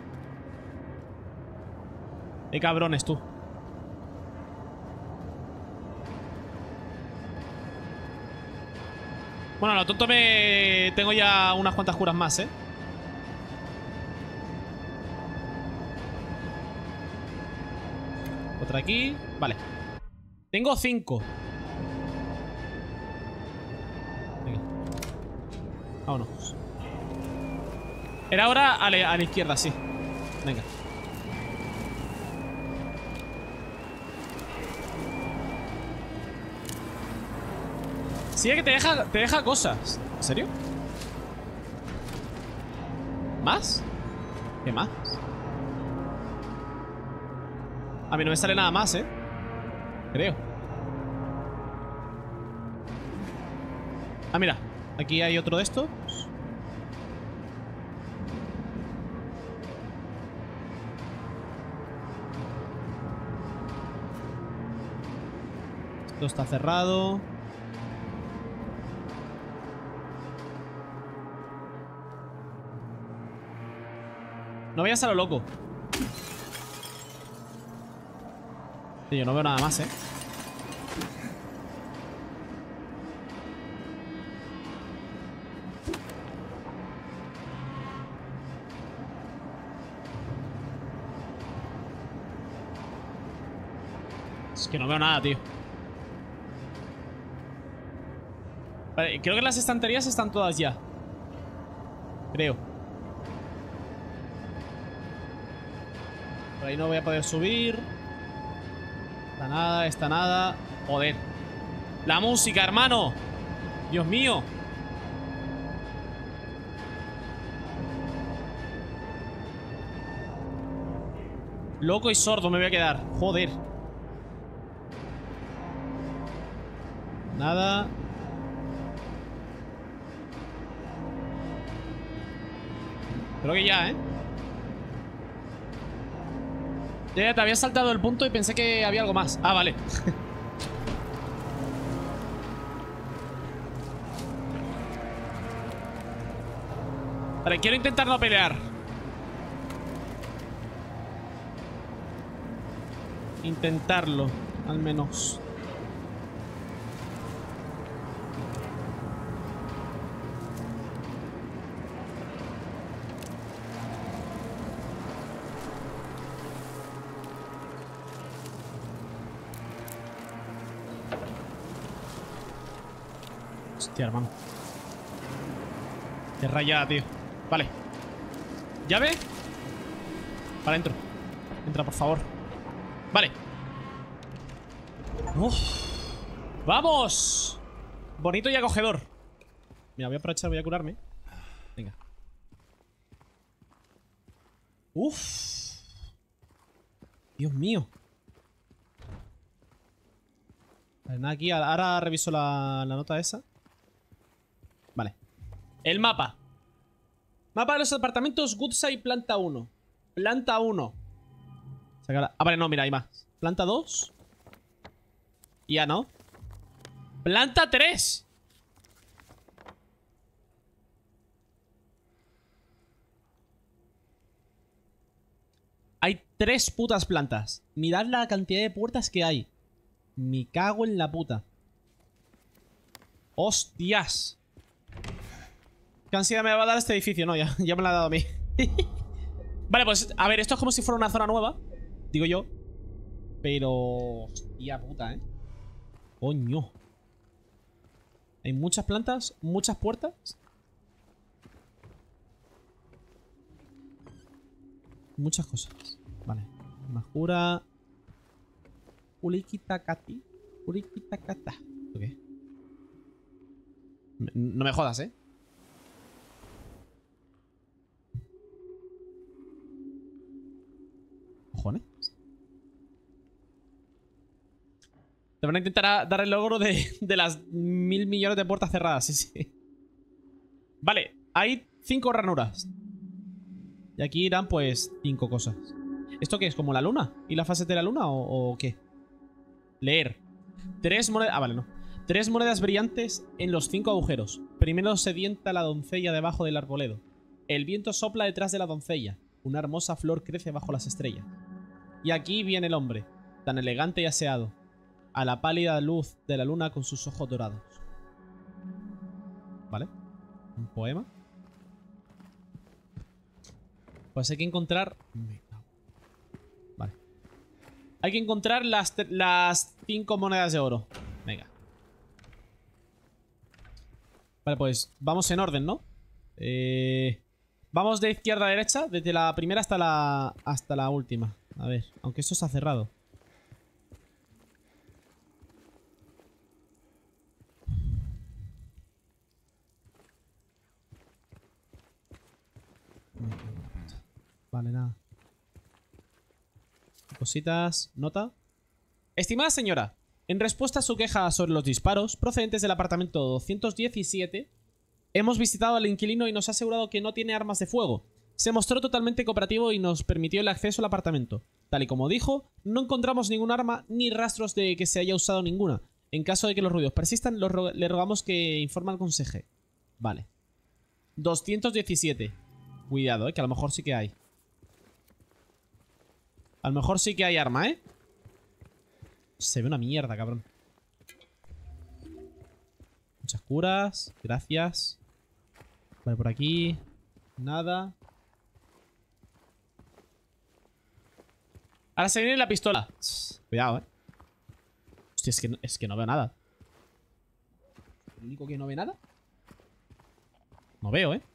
Speaker 1: Qué cabrones, tú. Bueno, lo tonto me... tengo ya unas cuantas curas más, ¿eh? Otra aquí. Vale. Tengo cinco. Venga. Vámonos. Era ahora a la, a la izquierda, sí. Venga. Sí, es que te deja, te deja cosas. ¿En serio? ¿Más? ¿Qué más? A mí no me sale nada más, ¿eh? Creo. Ah, mira. Aquí hay otro de estos. Esto está cerrado. No vayas a lo loco. Sí, yo no veo nada más, ¿eh? Es que no veo nada, tío. Vale, creo que las estanterías están todas ya. Creo. Por ahí no voy a poder subir. Está nada, está nada. Joder. La música, hermano. Dios mío. Loco y sordo me voy a quedar. Joder. Nada. Creo que ya, ¿eh? Ya, ya te había saltado el punto y pensé que había algo más. Ah, vale. Vale, quiero intentar no pelear. Intentarlo, al menos. Hostia, hermano. Qué rayada, tío. Vale. ¿Llave? Para adentro. Entra, por favor. Vale. Uf. ¡Vamos! Bonito y acogedor. Mira, voy a aprovechar, voy a curarme. Venga. Uf. Dios mío. Vale, nada aquí. Ahora reviso la, la nota esa. Vale. El mapa. Mapa de los apartamentos Goodside, planta uno. Planta uno. Sacar... Ah, vale, no, mira, hay más. Planta dos. Y ya no. Planta tres. Hay tres putas plantas. Mirad la cantidad de puertas que hay. Me cago en la puta. Hostias. ¿Qué ansiedad me va a dar este edificio? No, ya, ya me la ha dado a mí. Vale, pues, a ver, esto es como si fuera una zona nueva. Digo yo. Pero... Hostia puta, ¿eh? Coño. Hay muchas plantas, muchas puertas. Muchas cosas. Vale. Majura. Ulikitakati. Ulikitakata. ¿Ok? No me jodas, ¿eh? Cojones. Te van a intentar dar el logro de, de las mil millones de puertas cerradas. Sí, sí. Vale, hay cinco ranuras. Y aquí irán, pues, cinco cosas. ¿Esto qué es? ¿Como la luna? ¿Y la fase de la luna o, o qué? Leer. Tres monedas... Ah, vale, no. Tres monedas brillantes en los cinco agujeros. Primero sedienta la doncella debajo del arboledo. El viento sopla detrás de la doncella. Una hermosa flor crece bajo las estrellas. Y aquí viene el hombre, tan elegante y aseado, a la pálida luz de la luna con sus ojos dorados. ¿Vale? Un poema. Pues hay que encontrar... Vale. Hay que encontrar las, las cinco monedas de oro. Venga. Vale, pues vamos en orden, ¿no? Eh... Vamos de izquierda a derecha, desde la primera hasta la, hasta la última. A ver, aunque esto está cerrado. Vale, nada. Cositas. Nota. Estimada señora, en respuesta a su queja sobre los disparos procedentes del apartamento doscientos diecisiete, hemos visitado al inquilino y nos ha asegurado que no tiene armas de fuego. Se mostró totalmente cooperativo y nos permitió el acceso al apartamento. Tal y como dijo, no encontramos ningún arma ni rastros de que se haya usado ninguna. En caso de que los ruidos persistan, los ro le rogamos que informe al conseje. Vale. doscientos diecisiete. Cuidado, eh, que a lo mejor sí que hay. A lo mejor sí que hay arma, ¿eh? Se ve una mierda, cabrón. Muchas curas. Gracias. Vale, por aquí. Nada. Ahora se viene la pistola. Cuidado, eh. Hostia, es que no, es que no veo nada. ¿El único que no ve nada? No veo, eh.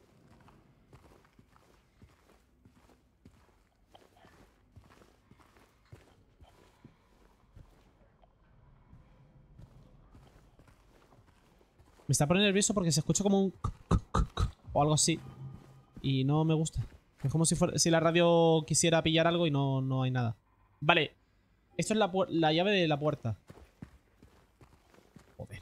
Speaker 1: Me está poniendo nervioso porque se escucha como un... o algo así. Y no me gusta. Es como si, fuera, si la radio quisiera pillar algo y no, no hay nada. Vale. Esto es la, la llave de la puerta. Joder.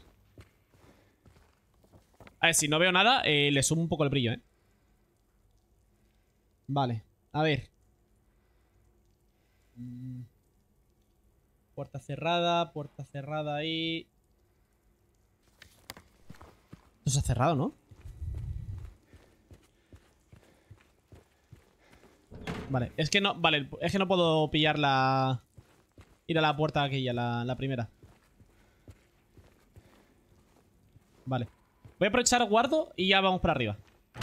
Speaker 1: A ver, si no veo nada, eh, le subo un poco el brillo, ¿eh? Vale. A ver. Mm. Puerta cerrada, puerta cerrada ahí. Esto se ha cerrado, ¿no? Vale, es que no, vale, es que no puedo pillar la... Ir a la puerta aquella, la, la primera. Vale. Voy a aprovechar guardo y ya vamos para arriba.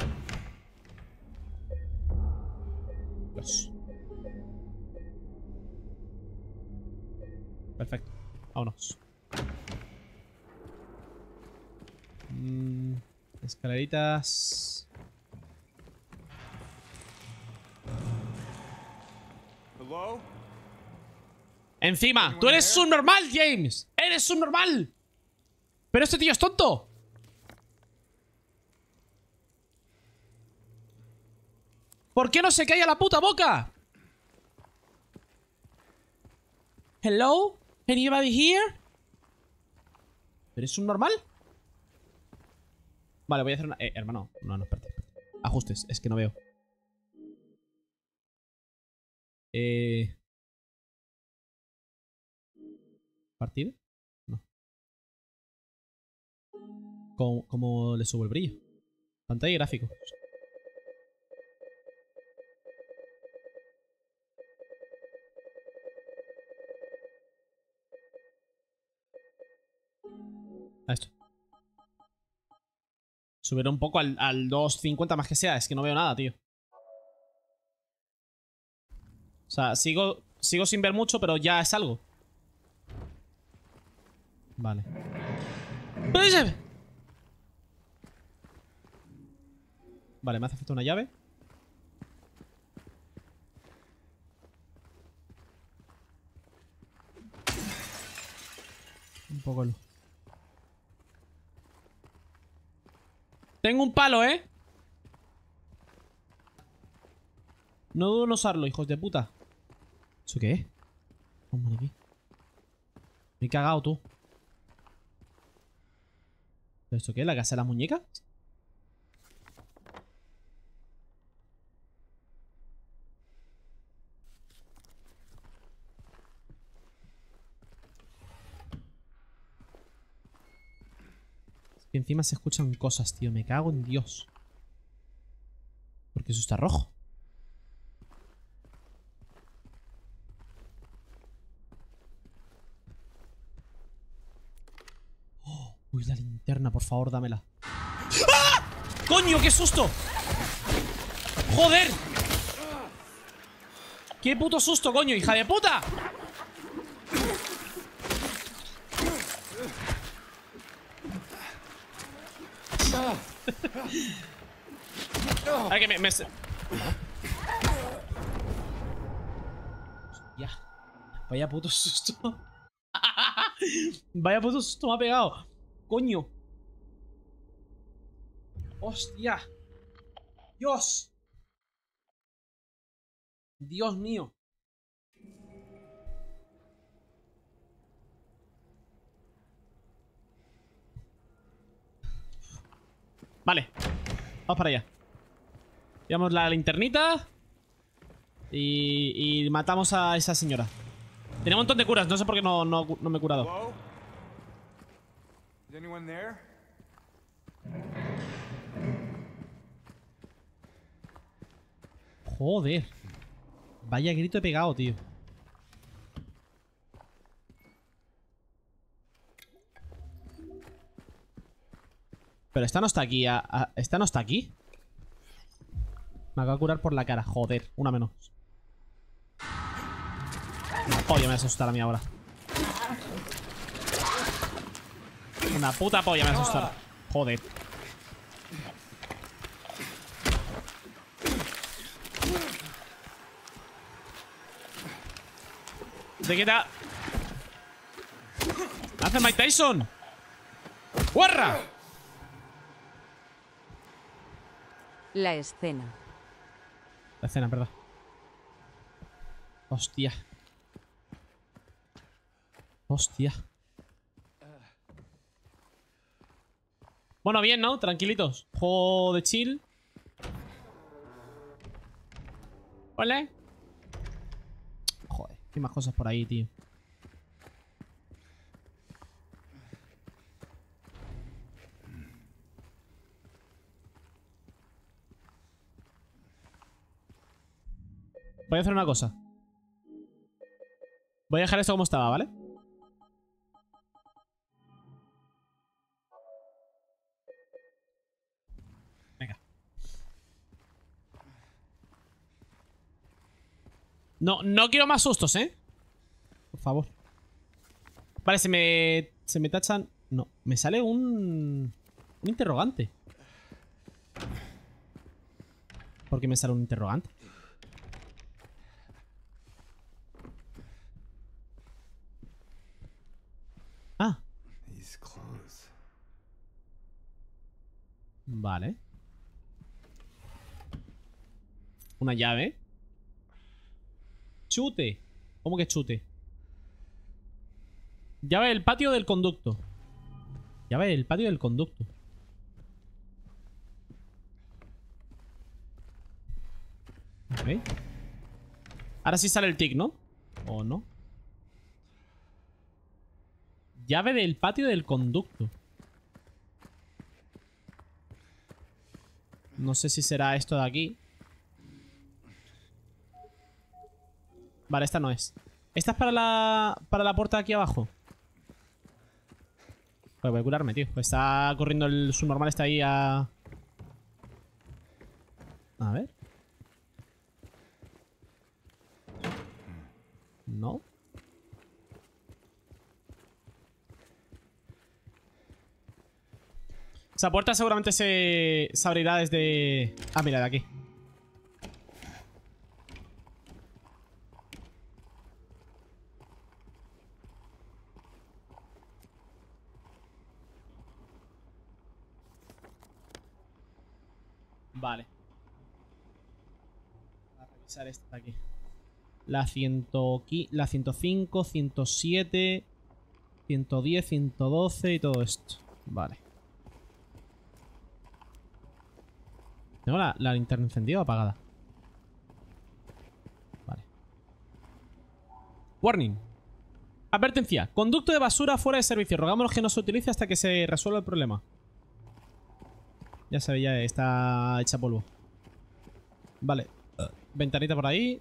Speaker 1: Dios. Perfecto. Vámonos. Mm, escaleritas.
Speaker 3: Hello?
Speaker 1: Encima, tú eres un normal, James. Eres un normal. Pero este tío es tonto. ¿Por qué no se calla la puta boca? Hello? Anybody here? ¿Eres un normal? Vale, voy a hacer una... Eh, hermano. No, no, espérate. Ajustes, es que no veo. Eh... ¿Partir? No. ¿Cómo, cómo le subo el brillo? Pantalla y gráfico. A esto. Subir un poco al, al doscientos cincuenta más que sea. Es que no veo nada, tío. O sea, sigo, sigo sin ver mucho, pero ya es algo. Vale. Vale, me hace falta una llave. Un poco lo... Tengo un palo, ¿eh? No dudo en usarlo, hijos de puta. ¿Eso qué es? Un maniquí. Me he cagado, tú. ¿Pero esto qué es? ¿La casa de las muñecas? Es que encima se escuchan cosas, tío. Me cago en Dios. Porque eso está rojo. Oh, uy, la linterna, por favor, dámela. ¡Ah! ¡Coño, qué susto! ¡Joder! ¡Qué puto susto, coño, hija de puta! Ay, que me... me... Ya. Vaya puto susto. Vaya puto susto me ha pegado. Coño. Hostia. Dios. Dios mío. Vale. Vamos para allá. Llevamos la linternita. Y, y matamos a esa señora. Tenía un montón de curas, no sé por qué no, no, no me he curado. Joder. Vaya grito he pegado, tío. Pero esta no está aquí. A, a, ¿Esta no está aquí? Me acabo de curar por la cara. Joder, una menos. Una polla me va a asustar a mí ahora. Una puta polla me va a asustar. Joder. Se quita. ¡Hace Mike Tyson! ¡Guarra!
Speaker 2: La escena.
Speaker 1: La escena, verdad. Hostia. Hostia. Bueno, bien, ¿no? Tranquilitos. Juego de chill. Hola. Joder. Hay más cosas por ahí, tío. Voy a hacer una cosa. Voy a dejar esto como estaba, ¿vale? Venga. No, no quiero más sustos, ¿eh? Por favor. Vale, se me... Se me tachan... No, me sale un... Un interrogante. ¿Por qué me sale un interrogante? Ah.
Speaker 3: These clothes.
Speaker 1: Vale. Una llave. Chute. ¿Cómo que chute? Llave del patio del conducto. Llave del patio del conducto. Ok. Ahora sí sale el tic, ¿no? ¿O no? Llave del patio del conducto. No sé si será esto de aquí. Vale, esta no es. Esta es para la, para la puerta de aquí abajo. Pues voy a curarme, tío. Pues está corriendo el subnormal, está ahí a... A ver. No. Esa puerta seguramente se, se abrirá desde... Ah, mira, de aquí. Vale. Voy a revisar esta de aquí. La, cien, la ciento cinco, ciento siete, ciento diez, ciento doce y todo esto. Vale. ¿Tengo la, la linterna encendida o apagada? Vale. Warning. Advertencia. Conducto de basura fuera de servicio. Rogamos que no se utilice hasta que se resuelva el problema. Ya se ve, ya está hecha polvo. Vale. Uh, ventanita por ahí.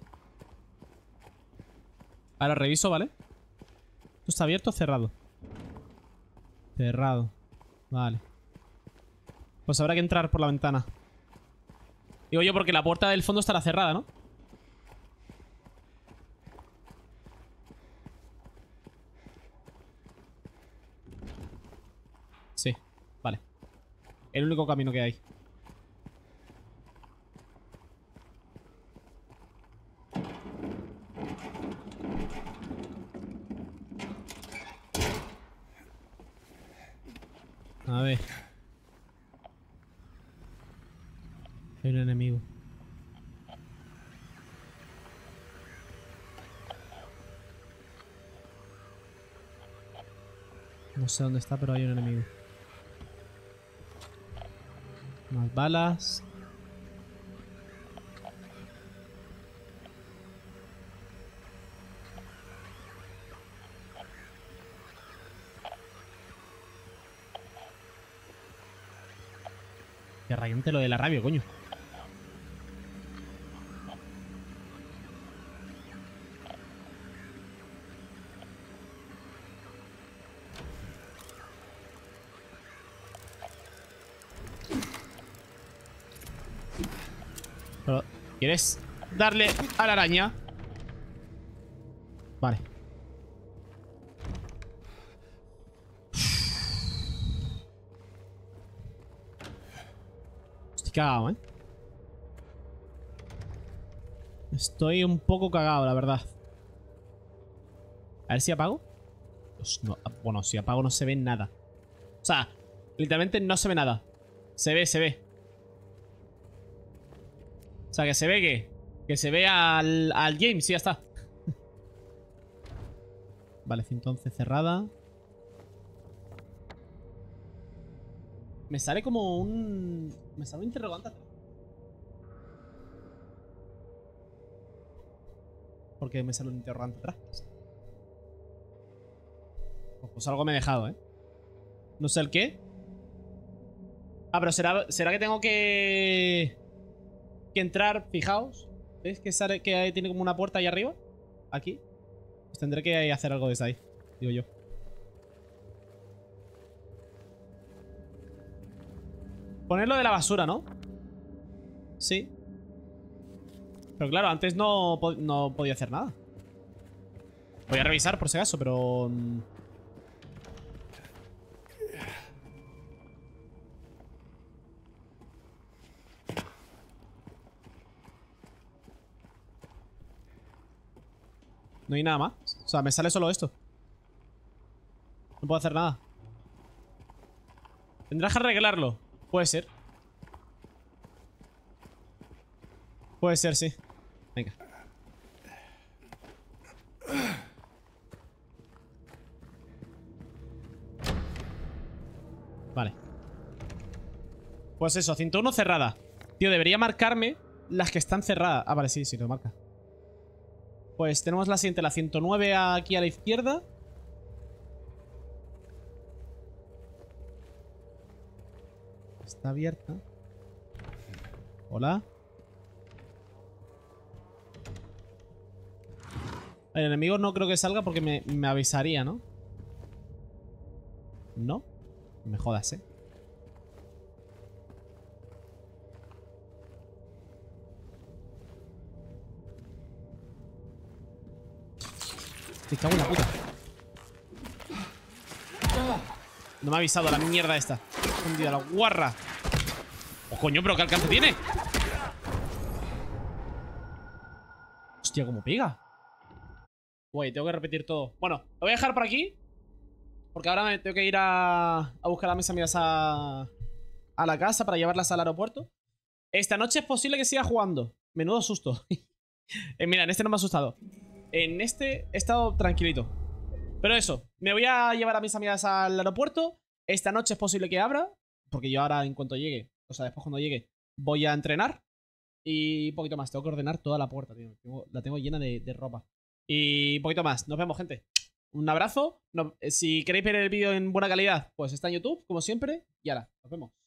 Speaker 1: Ahora reviso, ¿vale? ¿Esto está abierto o cerrado? Cerrado. Vale. Pues habrá que entrar por la ventana. Digo yo porque la puerta del fondo estará cerrada, ¿no? Sí, vale. El único camino que hay. A ver. Hay un enemigo. No sé dónde está, pero hay un enemigo. Más balas. Qué rayante lo de la rabia, coño. Pero, ¿quieres darle a la araña? Vale. Estoy cagado, ¿eh? Estoy un poco cagado, la verdad. A ver si apago. Pues no, bueno, si apago no se ve nada. O sea, literalmente no se ve nada. Se ve, se ve. O sea, que se ve que... Que se ve al, al James, sí, ya está. Vale, entonces cerrada. Me sale como un... Me sale un interrogante. Porque me sale un interrogante atrás. Pues algo me he dejado, ¿eh? No sé el qué. Ah, pero será, será que tengo que... Que entrar, fijaos. ¿Veis que, sale, que tiene como una puerta ahí arriba? Aquí. Pues tendré que hacer algo desde ahí, digo yo. Ponerlo de la basura, ¿no? Sí. Pero claro, antes no, no podía hacer nada. Voy a revisar por si acaso, pero... No hay nada más. O sea, me sale solo esto. No puedo hacer nada. Tendrás que arreglarlo. Puede ser. Puede ser, sí. Venga. Vale. Pues eso, ciento uno cerrada. Tío, debería marcarme las que están cerradas. Ah, vale, sí, sí, lo marca. Pues tenemos la siguiente, la ciento nueve aquí a la izquierda. Está abierta. Hola. El enemigo no creo que salga porque me, me avisaría, ¿no? No. Me jodas, ¿eh? Me cago en la puta. No me ha avisado la mierda esta. Escondida la guarra. Oh, coño, pero ¿qué alcance tiene? Hostia, cómo pega. Güey, tengo que repetir todo. Bueno, lo voy a dejar por aquí. Porque ahora me tengo que ir a, a buscar a mis amigas a, a la casa para llevarlas al aeropuerto. Esta noche es posible que siga jugando. Menudo susto. eh, mira, en este no me ha asustado. En este he estado tranquilito. Pero eso, me voy a llevar a mis amigas al aeropuerto. Esta noche es posible que abra. Porque yo ahora en cuanto llegue, o sea, después cuando llegue, voy a entrenar. Y un poquito más, tengo que ordenar toda la puerta, tío. Tengo, la tengo llena de, de ropa. Y un poquito más, nos vemos, gente. Un abrazo. No, si queréis ver el vídeo en buena calidad, pues está en YouTube, como siempre. Y ahora, nos vemos.